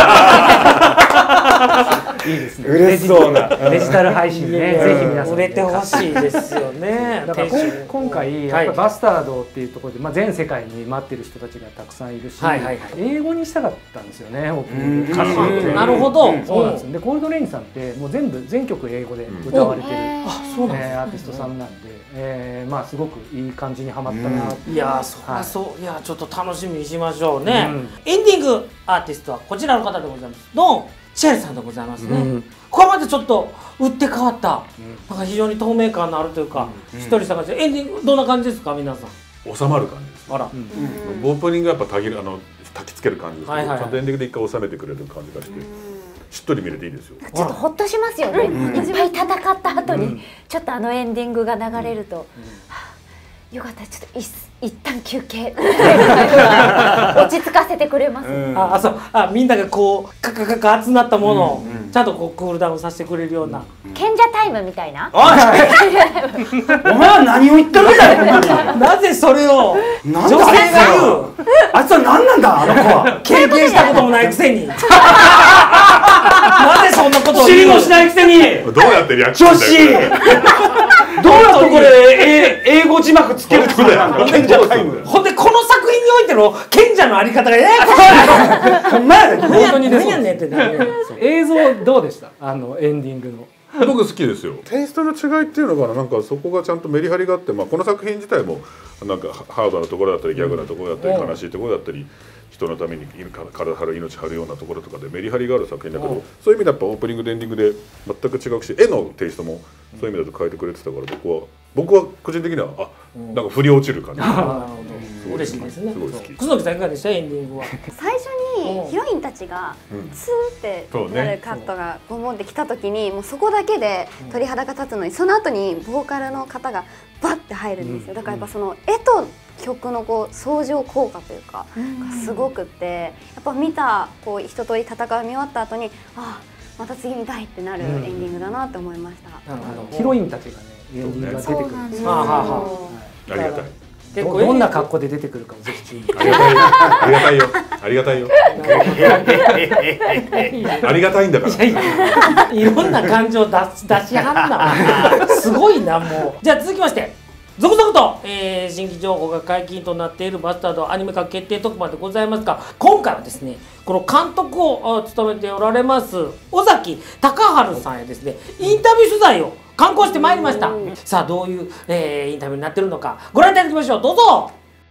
いいですね。 嬉しそうなデジタル配信ね、ぜひ皆さん売れてほしいですよね。 だから今回やっぱりバスタードっていうところで、全世界に待ってる人たちがたくさんいるし、英語にしたかったんですよね、オープニング歌詞って。 なるほど。 そうなんですよ。でコールドレインさんってもう全曲英語で歌われてるアーティストさんなんで、まあすごくいい感じにはまったな。 いやそう、いやちょっと楽しみにしましょうね。エンディングアーティストはこちらの方でございます。ドン・シェルさんでございますね。これまでちょっと打って変わった、なんか非常に透明感のあるというか、しっとりした感じで、エンディングどんな感じですか皆さん。 収まる感じです。 あら、 オープニングはやっぱ焚きつける感じですけど、ちゃんとエンディングで一回収めてくれる感じがして、しっとり見れていいですよ。 ちょっとほっとしますよね。いっぱい戦った後にちょっとエンディングが流れると、よかった、ちょっと一旦休憩落ち着かせてくれます。 みんながこうカカカカ熱なったものをちゃんとこうクールダウンさせてくれるような賢者タイムみたいな。 お前は何を言ってるんだよ。 なぜそれを女性が言う。 あいつは何なんだ、あの子は。 経験したこともないくせに。なぜそんなことを知りもしないくせに。 どうやってリアクションだよ。 どうやってこれ英語字幕つけるってことやんか。賢者タイム。 ほんでこの作品においての賢者のあり方がほんまやね。本当に何やねんってね。 映像どうでした？エンディングの。 僕好きですよ。テイストの違いっていうのかな、なんかそこがちゃんとメリハリがあって、この作品自体もなんかハードなところだったりギャグなところだったり悲しいところだったり、人のために体張る命張るようなところとかでメリハリがある作品だけど、そういう意味でやっぱオープニングとエンディングで全く違うし、絵のテイストもそういう意味だと変えてくれてたから、僕は個人的にはなんか振り落ちる感じ。 嬉しいですね。 すごい好き。 楠木さんいかがでした？エンディングは。 最初にヒロインたちがツーってなるカットがボンボンってきた時に、もうそこだけで鳥肌が立つのに、その後にボーカルの方がバッて入るんですよ。だからやっぱその絵と曲のこう相乗効果というかがすごくって、やっぱ見たこう一通り戦い見終わった後に、また次見たいってなるエンディングだなって思いました。 ヒロインたちがね、エンディングが出てくるんですよ。 ありがたい。 どんな格好で出てくるかもぜひ注意。 ありがたいよ。ありがたいよ。ありがたいんだから。 いろんな感情出しはんな。すごいなもう。じゃあ続きまして。続々と、新規情報が解禁となっているバスタードアニメ化決定特番でございますが、今回はですね、この監督を務めておられます尾崎隆治さんへですね、インタビュー取材を敢行してまいりました。さあどういう、インタビューになっているのかご覧いただきましょう。どうぞ。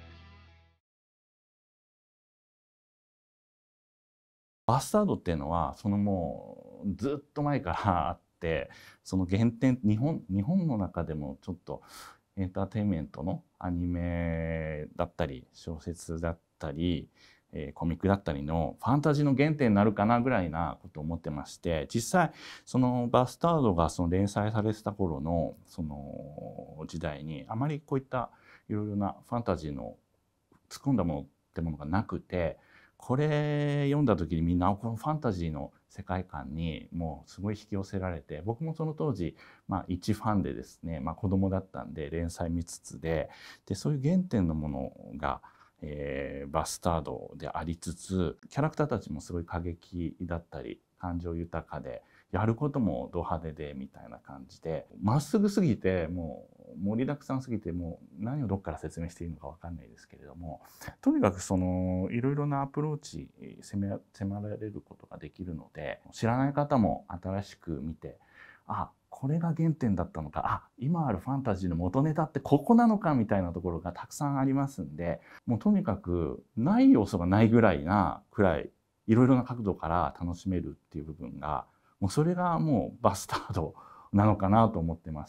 バスタードっていうのはもうずっと前からあって、その原点、日本の中でもちょっとエンターテインメントのアニメだったり小説だったり、コミックだったりのファンタジーの原点になるかなぐらいなことを思ってまして、実際そのバスタードがその連載されてた頃のその時代にあまりこういったいろいろなファンタジーの突っ込んだものってものがなくて、これ読んだ時にみんなこのファンタジーの世界観にもうすごい引き寄せられて、僕もその当時一ファンでですね、子供だったんで連載見つつで、そういう原点のものが、バスタードでありつつ、キャラクターたちもすごい過激だったり感情豊かで、やることもド派手でみたいな感じで、まっすぐすぎてもう盛りだくさんすぎて、もう何をどっから説明していいのか分かんないですけれども、とにかくそのいろいろなアプローチ迫られることができるので、知らない方も新しく見て、これが原点だったのか、今あるファンタジーの元ネタってここなのかみたいなところがたくさんありますんで、もうとにかくない要素がないぐらいいろいろな角度から楽しめるっていう部分が、もうそれがもうバスタードなのかなと思ってます。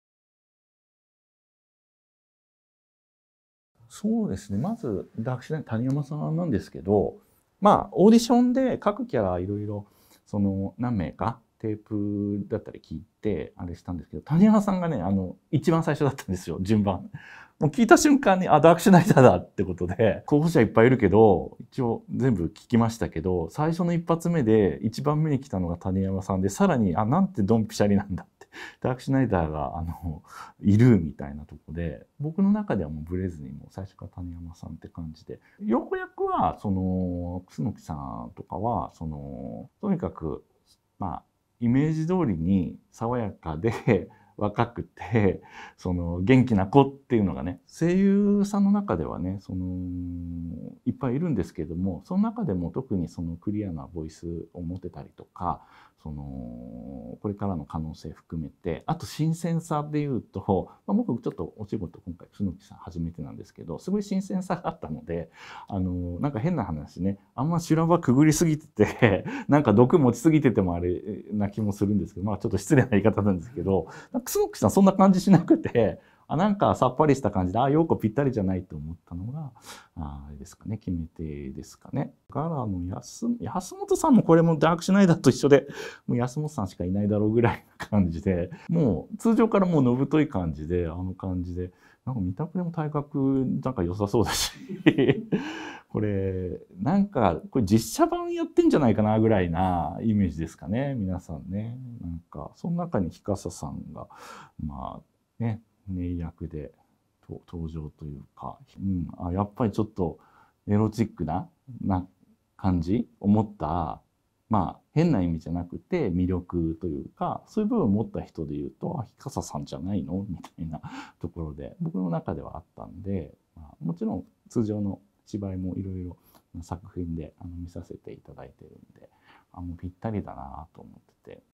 そうですね、まずダークシュナイダー谷山さんなんですけど、オーディションで各キャラいろいろその何名かテープだったり聞いてあれしたんですけど、谷山さんがね一番最初だったんですよ、順番。もう聞いた瞬間にダークシュナイダーだってことで、候補者いっぱいいるけど一応全部聞きましたけど、最初の一発目で一番目に来たのが谷山さんで、さらになんてドンピシャリなんだって、ダークシュナイダーがいるみたいなとこで、僕の中ではもうブレずにもう最初から谷山さんって感じで、ようやくは楠木さんとかはとにかくイメージ通りに爽やかで若くて元気な子っていうのがね、声優さんの中ではねいっぱいいるんですけれども、その中でも特にクリアなボイスを持てたりとか、これからの可能性含めて、あと新鮮さでいうと、僕ちょっとお仕事今回楠木さん初めてなんですけど、すごい新鮮さがあったので、なんか変な話ね、あんま修羅場くぐりすぎててなんか毒持ちすぎててもあれな気もするんですけど、ちょっと失礼な言い方なんですけど、楠木さんそんな感じしなくて、なんかさっぱりした感じで、陽子ぴったりじゃないと思ったのがあれですかね、決め手ですかね。ガラの安本さんもこれもダークシュナイダーと一緒で、もう安本さんしかいないだろうぐらいな感じで、もう通常からもうのぶとい感じで、感じで、なんか見た目も体格なんか良さそうだしこれなんかこれ実写版やってんじゃないかなぐらいなイメージですかね、皆さんね。なんかその中に日笠さんが名役で登場というか、やっぱりちょっとエロチックな感じを持った、変な意味じゃなくて魅力というか、そういう部分を持った人でいうと、日笠さんじゃないのみたいなところで僕の中ではあったんで、もちろん通常の芝居もいろいろな作品で見させていただいてるんで、もうぴったりだなと思ってて。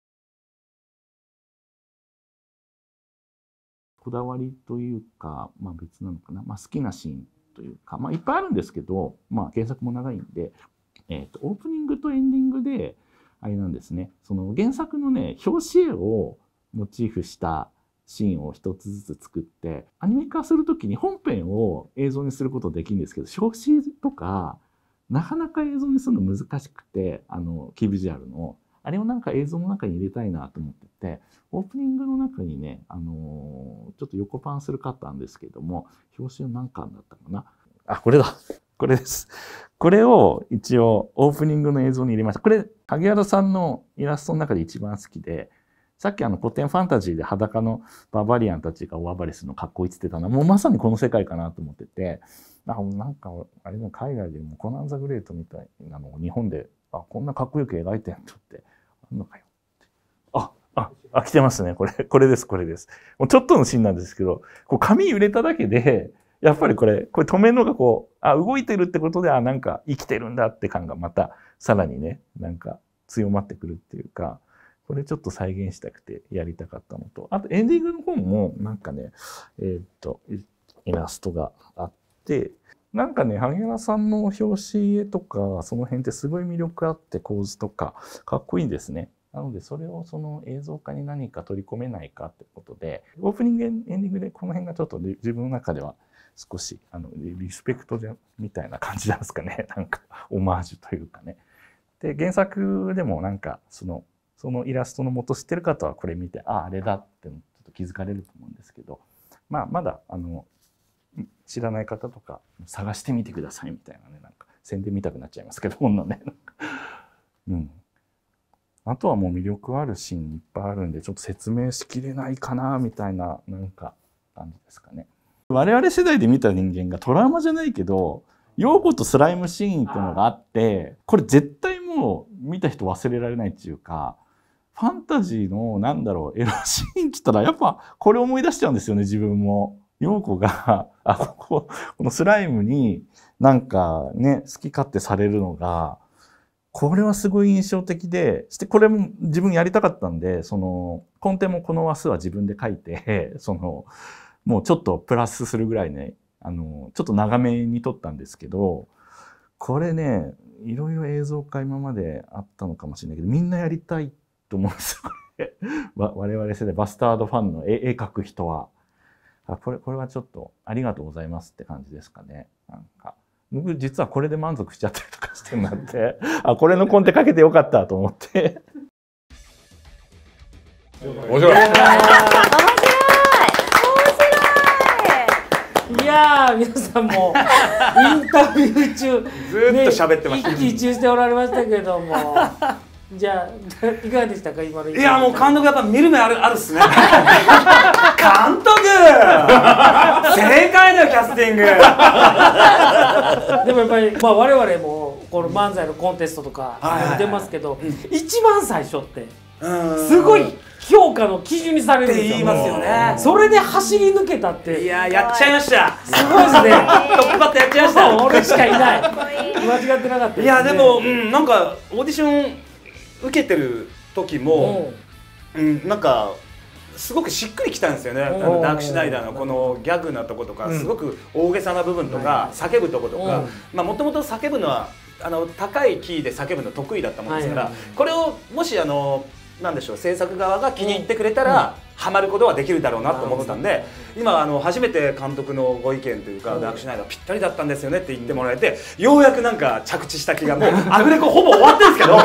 こだわりというか、別なのかな、好きなシーンというか、いっぱいあるんですけど、原作も長いんで、オープニングとエンディングであれなんですね、原作のね表紙絵をモチーフしたシーンを一つずつ作って、アニメ化するときに本編を映像にすることできるんですけど、表紙とかなかなか映像にするの難しくて、キービジュアルのあれをなんか映像の中に入れたいなと思ってて、オープニングの中にね、ちょっと横パンするかったんですけども、表紙の何巻だったかな。これだ。これです。これを一応オープニングの映像に入れました。これ、萩原さんのイラストの中で一番好きで、さっき古典ファンタジーで裸のバーバリアンたちが大暴れするのかっこいいって言ってたのは、もうまさにこの世界かなと思ってて、なんか、あれの海外でもコナン・ザ・グレートみたいなのを日本で、こんなかっこよく描いてんのってあんのかよ。来てますね。これです、これです。もうちょっとのシーンなんですけど、紙揺れただけで、やっぱりこれ止めるのが動いてるってことで、なんか生きてるんだって感がまたさらにね、なんか強まってくるっていうか、これちょっと再現したくてやりたかったのと、あとエンディングの方もなんかね、イラストがあって、なんかね、萩原さんの表紙絵とか、その辺ってすごい魅力あって、構図とか、かっこいいんですね。なので、それを映像化に何か取り込めないかってことで、オープニング、エンディングでこの辺がちょっと自分の中では少し、リスペクトみたいな感じなんですかね。なんか、オマージュというかね。で、原作でもなんか、そのイラストの元知ってる方はこれ見て、あれだってちょっと気づかれると思うんですけど、まだ、知らない方とか探してみてくださいみたいなね、なんか宣伝見たくなっちゃいますけど、こんなね。あとはもう魅力あるシーンいっぱいあるんで、ちょっと説明しきれないかなみたいな、なんか感じですかね。我々世代で見た人間がトラウマじゃないけど、陽子とスライムシーンっていうのがあって、これ絶対もう見た人忘れられないっていうか、ファンタジーのエロシーンって言ったらやっぱこれ思い出しちゃうんですよね、自分も。陽子がこのスライムになんかね好き勝手されるのが、これはすごい印象的で、これも自分やりたかったんで、コンテもこの話数は自分で書いて、もうちょっとプラスするぐらいね、ちょっと長めに撮ったんですけど、これね、いろいろ映像化今まであったのかもしれないけど、みんなやりたいと思うんですよ、これ。我々世代、バスタードファンの絵描く人は。これはちょっとありがとうございますって感じですかね。なんか僕実はこれで満足しちゃったりとかしてるなってこれのコンテかけてよかったと思って面白い。 いやー、皆さんもインタビュー中ずーっと喋ってました、 一喜一憂しておられましたけども、じゃあいかがでしたか今の。 いやもう監督やっぱ見る目あるっすね。監督正解だよキャスティング。 でもやっぱりまあ我々もこの漫才のコンテストとか出ますけど、一番最初ってすごい評価の基準にされるんですよ。 言いますよね。 それで走り抜けたって。 いややっちゃいました。 すごいですね。 トップバッターやっちゃいました。 俺しかいない。間違ってなかった。 いやでもなんかオーディション受けてる時もなんかすごくしっくりきたんですよね。ダークシュナイダーのこのギャグなとことかすごく大げさな部分とか叫ぶとことか、まあもともと叫ぶのは高いキーで叫ぶの得意だったもんですから、これをもしなんでしょう、制作側が気に入ってくれたらハマることはできるだろうなと思ってたんで、今初めて監督のご意見というかダークシュナイダーぴったりだったんですよねって言ってもらえて、ようやくなんか着地した気が、もうアフレコほぼ終わってるんですけど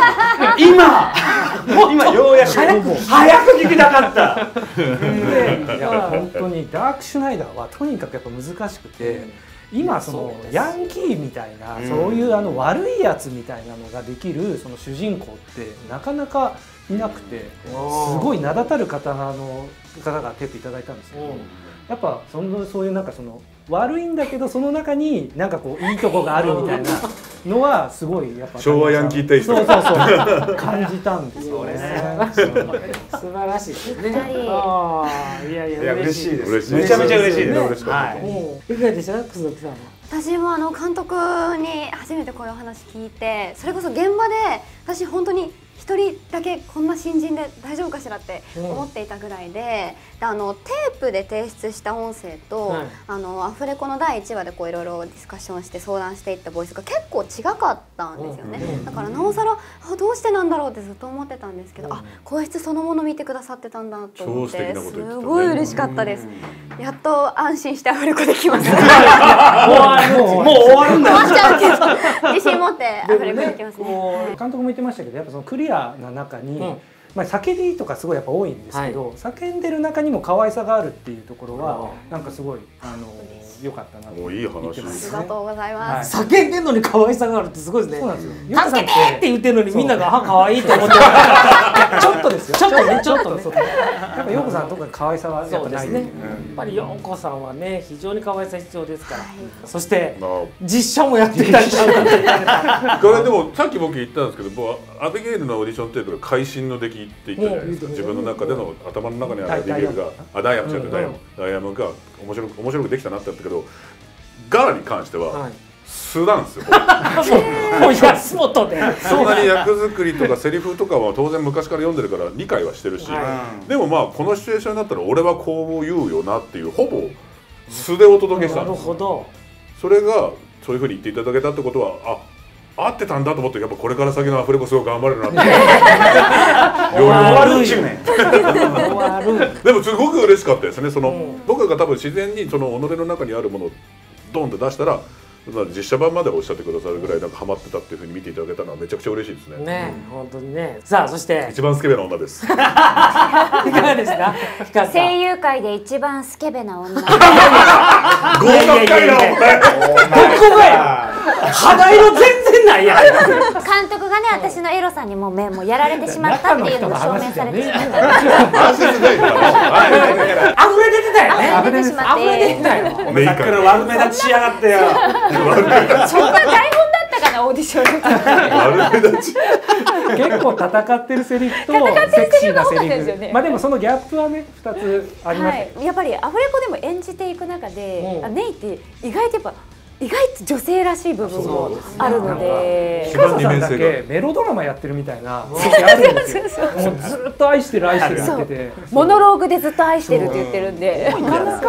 今ようやく早く聞きたかった。 いや本当にダークシュナイダーはとにかくやっぱ難しくて、今そのヤンキーみたいなそういう悪いやつみたいなのができるその主人公ってなかなかいなくて、すごい名だたる方がテープいただいたんですけど、やっぱそういうなんかその悪いんだけどその中になんかこういいとこがあるみたいなのはすごいやっぱ昭和ヤンキーテイスト。 そう感じたんですよね。 素晴らしいですね。いや嬉しいです。 めちゃめちゃ嬉しいです。 いかがでしたか楠木さんは。 私も監督に初めてこういう話聞いて、それこそ現場で私本当に一人だけこんな新人で大丈夫かしらって思っていたぐらいで、テープで提出した音声と、アフレコの第1話でこういろいろディスカッションして相談していったボイスが結構違かったんですよね。だからなおさらどうしてなんだろうってずっと思ってたんですけど、声質そのもの見てくださってたんだと思ってすごい嬉しかったです。やっと安心してアフレコできます。もう終わるんだ。 終わっちゃうけど自信持ってアフレコできますね。 監督も言ってましたけど、やっぱそのクリアな中に、まあ叫びとかすごいやっぱ多いんですけど、叫んでる中にも可愛さがあるっていうところはなんかすごい良かったなと。 いい話です。 ありがとうございます。 叫んでんのに可愛さがあるってすごいですね。 そうなんですよ。 助けてって言ってるのにみんなが可愛いって思ってる。 ちょっとですよ。 ちょっとね。やっぱ陽子さんとか可愛さはやっぱないね。 やっぱり陽子さんはね非常に可愛さ必要ですから。そして実写もやっていたりして。 これでもさっき僕言ったんですけど、アビゲイルのオーディションテープが会心の出来って言ったじゃないですか。自分の中での頭の中にあるアビゲイルがダイヤモンが面白くできたなって言ったけど、ガラに関しては素なんですよ。 もう安本でそんなに役作りとかセリフとかは当然昔から読んでるから理解はしてるし、でもまあこのシチュエーションになったら俺はこう言うよなっていうほぼ素でお届けしたんです。 なるほど。 それがそういうふうに言っていただけたってことは合ってたんだと思って、やっぱこれから先のアフレコすごい頑張れるなって。 終わる10年。 でもすごく嬉しかったですね。僕が多分自然にその己の中にあるものをドンって出したら、実写版までおっしゃってくださるぐらいなんかハマってたっていうふうに見ていただけたのはめちゃくちゃ嬉しいですね。 ね、本当にね。さあそして一番スケベな女です。 いかがですか。 声優界で一番スケベな女。合格回だもんね。 どこがや。肌色全然ないやん。 監督がね、私のエロさんにもうやられてしまったっていうのが証明されてしまった。 溢れ出てたよね。 溢れてしまって。 溢れ出てたよ。 さっきから悪目立ちしやがってよ。 そんな台本だったかな、オーディションの悪目立ち。 結構戦ってるセリフとセクシーなセリフ。まあでもそのギャップはね2つありました。 やっぱりアフレコでも演じていく中で、ネイって意外と女性らしい部分もあるので、 ヒカサさんだけメロドラマやってるみたいな時あるんですよ。もうずっと愛してるって言ってて、 モノローグでずっと愛してるって言ってるんで、 なかなかないよ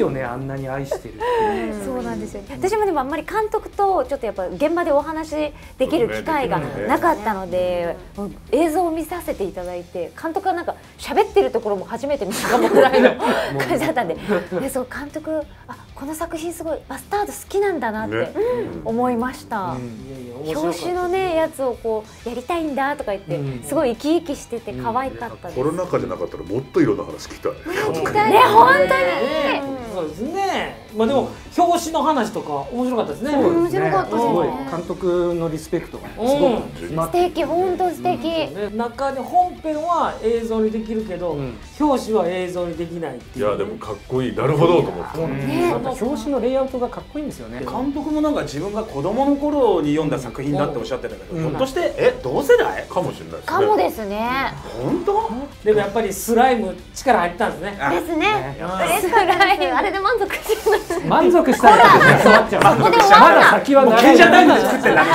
よね、あんなに愛してるっていう。 そうなんですよ。私もでもあんまり監督とちょっとやっぱ現場でお話できる機会がなかったので、映像を見させていただいて、監督がなんか喋ってるところも初めて見たかもぐらいの感じだったんで、そう監督、この作品すごいバスタード好きなんだなって思いました。表紙のねやつをこうやりたいんだとか言ってすごい生き生きしてて可愛かったです。 コロナ禍じゃなかったらもっといろんな話聞きたい。 ね、本当に。 そうですね。まあでも表紙の話とか面白かったですね。 面白かったですね。 監督のリスペクトがすごく素敵、本当素敵。 中に本編は映像にできるけど表紙は映像にできないっていう。 いやでもかっこいい。なるほどと思って。 表紙のレイアウトがかっこいいんですよね。 監督もなんか自分が子供の頃に読んだ作品だっておっしゃってたけど、ひょっとして同世代かもしれないですね。 かもですね。 本当？ でもやっぱりスライム力入ったんですね。 ですね。スライムあれで満足してます。 満足したら終わっちゃう。まだ先は長い。 賢者タイムで作ってんだね。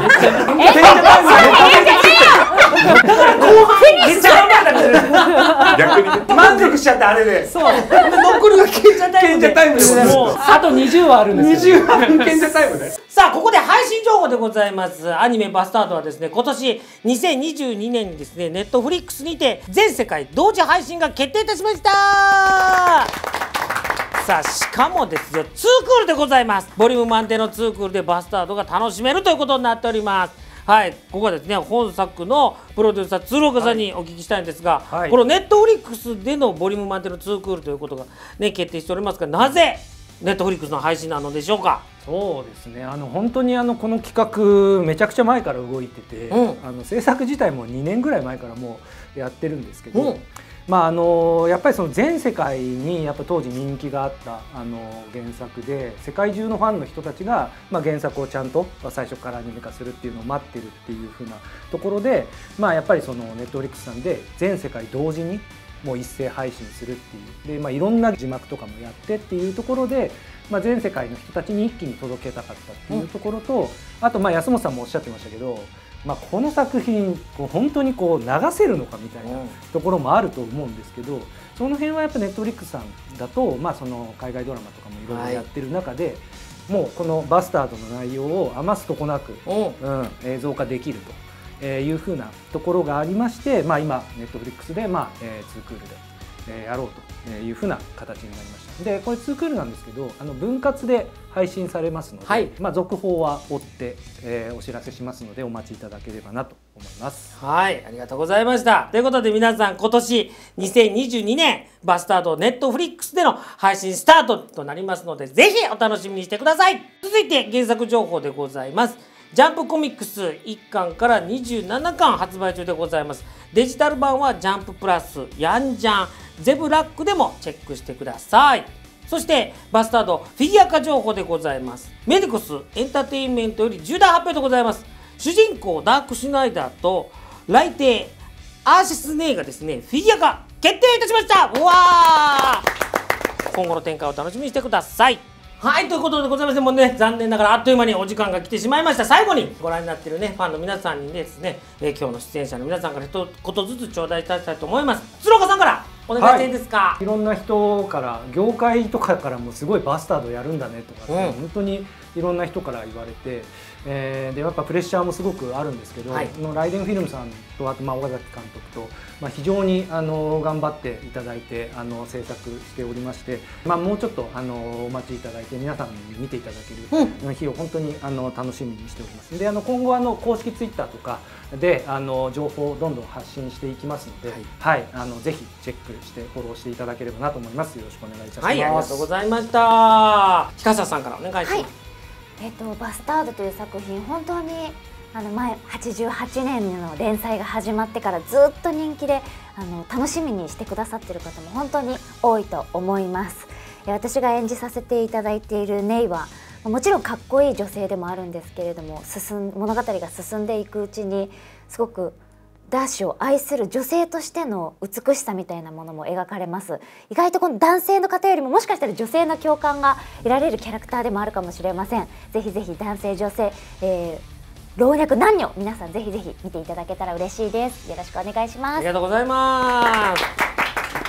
だから後半めっちゃ頑張ったんですよ。 逆に満足しちゃってあれで。 そう。残りは賢者タイムで。 もうあと20はあるんですよ。 20賢者タイムで。 さあここで配信情報でございます。アニメバスタードはですね、今年2022年にですね、ネットフリックスにて全世界同時配信が決定いたしました。さあしかもですよ、2クールでございます。ボリューム満点の2クールでバスタードが楽しめるということになっております。はい、ここはですね、本作のプロデューサー鶴岡さんにお聞きしたいんですが、このネットフリックスでのボリューム満点の2クールということがね決定しておりますが、なぜネットフリックスの配信なのでしょうか。 そうですね、本当にこの企画めちゃくちゃ前から動いてて、制作自体も2年ぐらい前からもうやってるんですけど、まあやっぱりその全世界にやっぱ当時人気があった原作で、世界中のファンの人たちが、原作をちゃんと最初からアニメ化するっていうのを待ってるっていう風なところで、やっぱりそのネットフリックスさんで全世界同時にもう一斉配信するっていうで、いろんな字幕とかもやってっていうところで、全世界の人たちに一気に届けたかったっていうところと、あと安本さんもおっしゃってましたけど、この作品本当に流せるのかみたいなところもあると思うんですけど、その辺はやっぱネットフリックスさんだと、その海外ドラマとかもいろいろやってる中で、もうこのバスタードの内容を余すとこなく、映像化できるというふうなところがありまして、今ネットフリックスで2クールでやろうというふうな形になりました。でこれ2クールなんですけど、分割で配信されますので、続報は追って、お知らせしますのでお待ちいただければなと思います。 はい、ありがとうございました。ということで皆さん、今年2022年バスタードネットフリックスでの配信スタートとなりますので、ぜひお楽しみにしてください。続いて原作情報でございます。ジャンプコミックス1巻から27巻発売中でございます。デジタル版はジャンププラス、ヤンジャン、ゼブラックでもチェックしてください。そしてバスタードフィギュア化情報でございます。メディコスエンターテインメントより重大発表でございます。主人公ダークシュナイダーと雷帝アーシス・ネイがですね、フィギュア化決定いたしました。うわー、今後の展開を楽しみにしてください。はい、ということでございまして、もうね、残念ながらあっという間にお時間が来てしまいました。最後にご覧になっているね、ファンの皆さんにですね、今日の出演者の皆さんから一言ずつ頂戴いただきたいと思います。鶴岡さんからお願いしていいですか。 いろんな人から、業界とかからもすごいバスタードやるんだねとか、本当にいろんな人から言われて、でやっぱプレッシャーもすごくあるんですけど、ライデンフィルムさんと、あと岡崎監督と、非常に頑張っていただいて制作しておりまして、もうちょっとお待ちいただいて皆さんに見ていただける日を本当に楽しみにしております。で今後公式ツイッターとかで情報をどんどん発信していきますので、ぜひチェックしてフォローしていただければなと思います。よろしくお願いいたします。 はい、ありがとうございました。ひかささんからお願いします。 バスタードという作品、本当に前88年の連載が始まってからずっと人気で楽しみにしてくださっている方も本当に多いと思います。私が演じさせていただいているネイはもちろんかっこいい女性でもあるんですけれども、物語が進んでいくうちにすごくダッシュを愛する女性としての美しさみたいなものも描かれます。意外とこの男性の方よりももしかしたら女性の共感が得られるキャラクターでもあるかもしれません。ぜひぜひ男性女性、老若男女皆さんぜひぜひ見ていただけたら嬉しいです。よろしくお願いします。 ありがとうございます。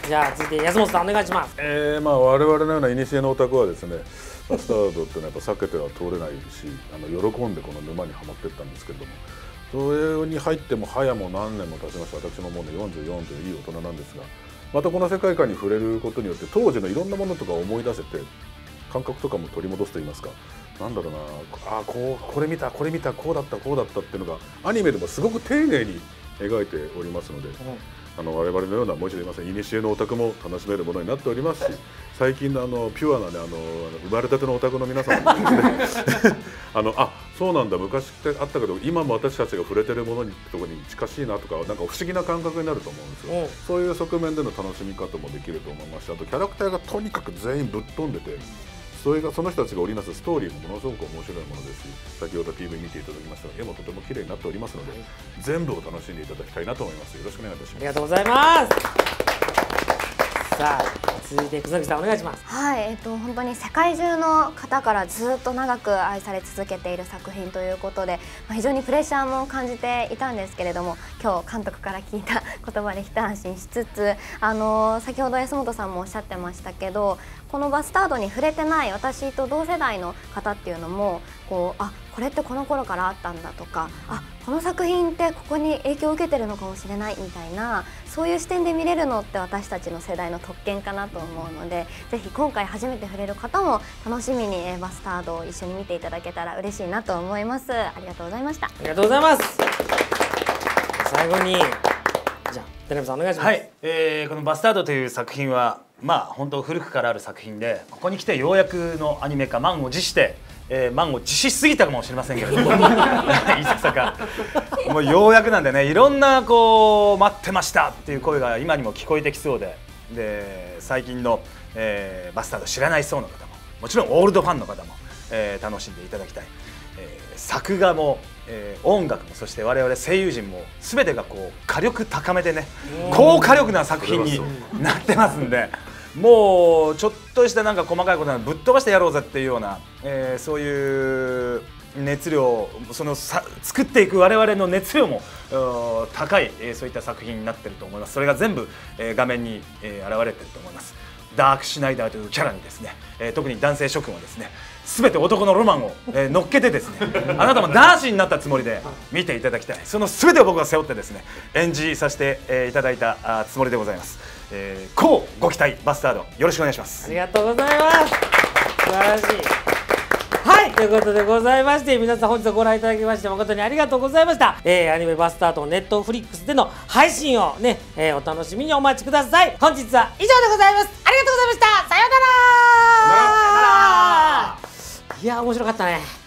じゃあ続いて安本さんお願いします。 まあ我々のような古のオタクはですね、バスタードってのはやっぱ避けては通れないし、喜んでこの沼にはまっていったんですけれども、それに入っても早も何年も経ちました。私ももうね44といういい大人なんですが、またこの世界観に触れることによって当時のいろんなものとか思い出せて、感覚とかも取り戻すといいますか、なんだろうな、これ見たこうだったっていうのがアニメでもすごく丁寧に描いておりますので、我々のような、もう一度言いません、古のオタクも楽しめるものになっておりますし、最近のピュアなね、生まれたてのオタクの皆様もですねそうなんだ、昔ってあったけど今も私たちが触れてるものにとこに近しいなとか、なんか不思議な感覚になると思うんですよ。そういう側面での楽しみ方もできると思いました。あとキャラクターがとにかく全員ぶっ飛んでて、その人たちが織りなすストーリーもものすごく面白いものですし、先ほど PV 見ていただきましたが、絵もとても綺麗になっておりますので、全部を楽しんでいただきたいなと思います。よろしくお願いいたします。 ありがとうございます。さあ続いて楠木さんお願いします。 はい、本当に世界中の方からずっと長く愛され続けている作品ということで、非常にプレッシャーも感じていたんですけれども、今日監督から聞いた言葉で一安心しつつ、先ほど安本さんもおっしゃってましたけど、このバスタードに触れてない私と同世代の方っていうのもこれってこの頃からあったんだとか、この作品ってここに影響を受けてるのかもしれないみたいな、そういう視点で見れるのって私たちの世代の特権かなと思うので、ぜひ今回初めて触れる方も楽しみにバスタードを一緒に見ていただけたら嬉しいなと思います。ありがとうございました。 ありがとうございます。最後にじゃあテレビさんお願いします。 はい、このバスタードという作品は本当古くからある作品で、ここに来てようやくのアニメ化、満を持して、満を持しすぎたかもしれませんけれどもいささかもうようやくなんでね、いろんな待ってましたっていう声が今にも聞こえてきそうで、最近の、バスタード知らない層の方も、もちろんオールドファンの方も、楽しんでいただきたい、作画も、音楽も、そして我々声優陣も全てが火力高めでね、高火力な作品になってますんで、もうちょっとしたなんか細かいことなのぶっ飛ばしてやろうぜっていうような、そういう熱量、作っていく我々の熱量も高い、そういった作品になってると思います。それが全部、画面に、現れてると思います。ダークシュナイダーというキャラにですね、特に男性諸君はですね、全て男のロマンを、乗っけてですねあなたも男子になったつもりで見ていただきたい、その全てを僕が背負ってですね演じさせて、いただいたつもりでございます。こうご期待、バスタードよろしくお願いします。 ありがとうございます。素晴らしい。はい、ということでございまして、皆さん本日ご覧いただきまして誠にありがとうございました。アニメバスタードネットフリックスでの配信をね、お楽しみにお待ちください。本日は以上でございます。ありがとうございました。さようなら。いやー面白かったね。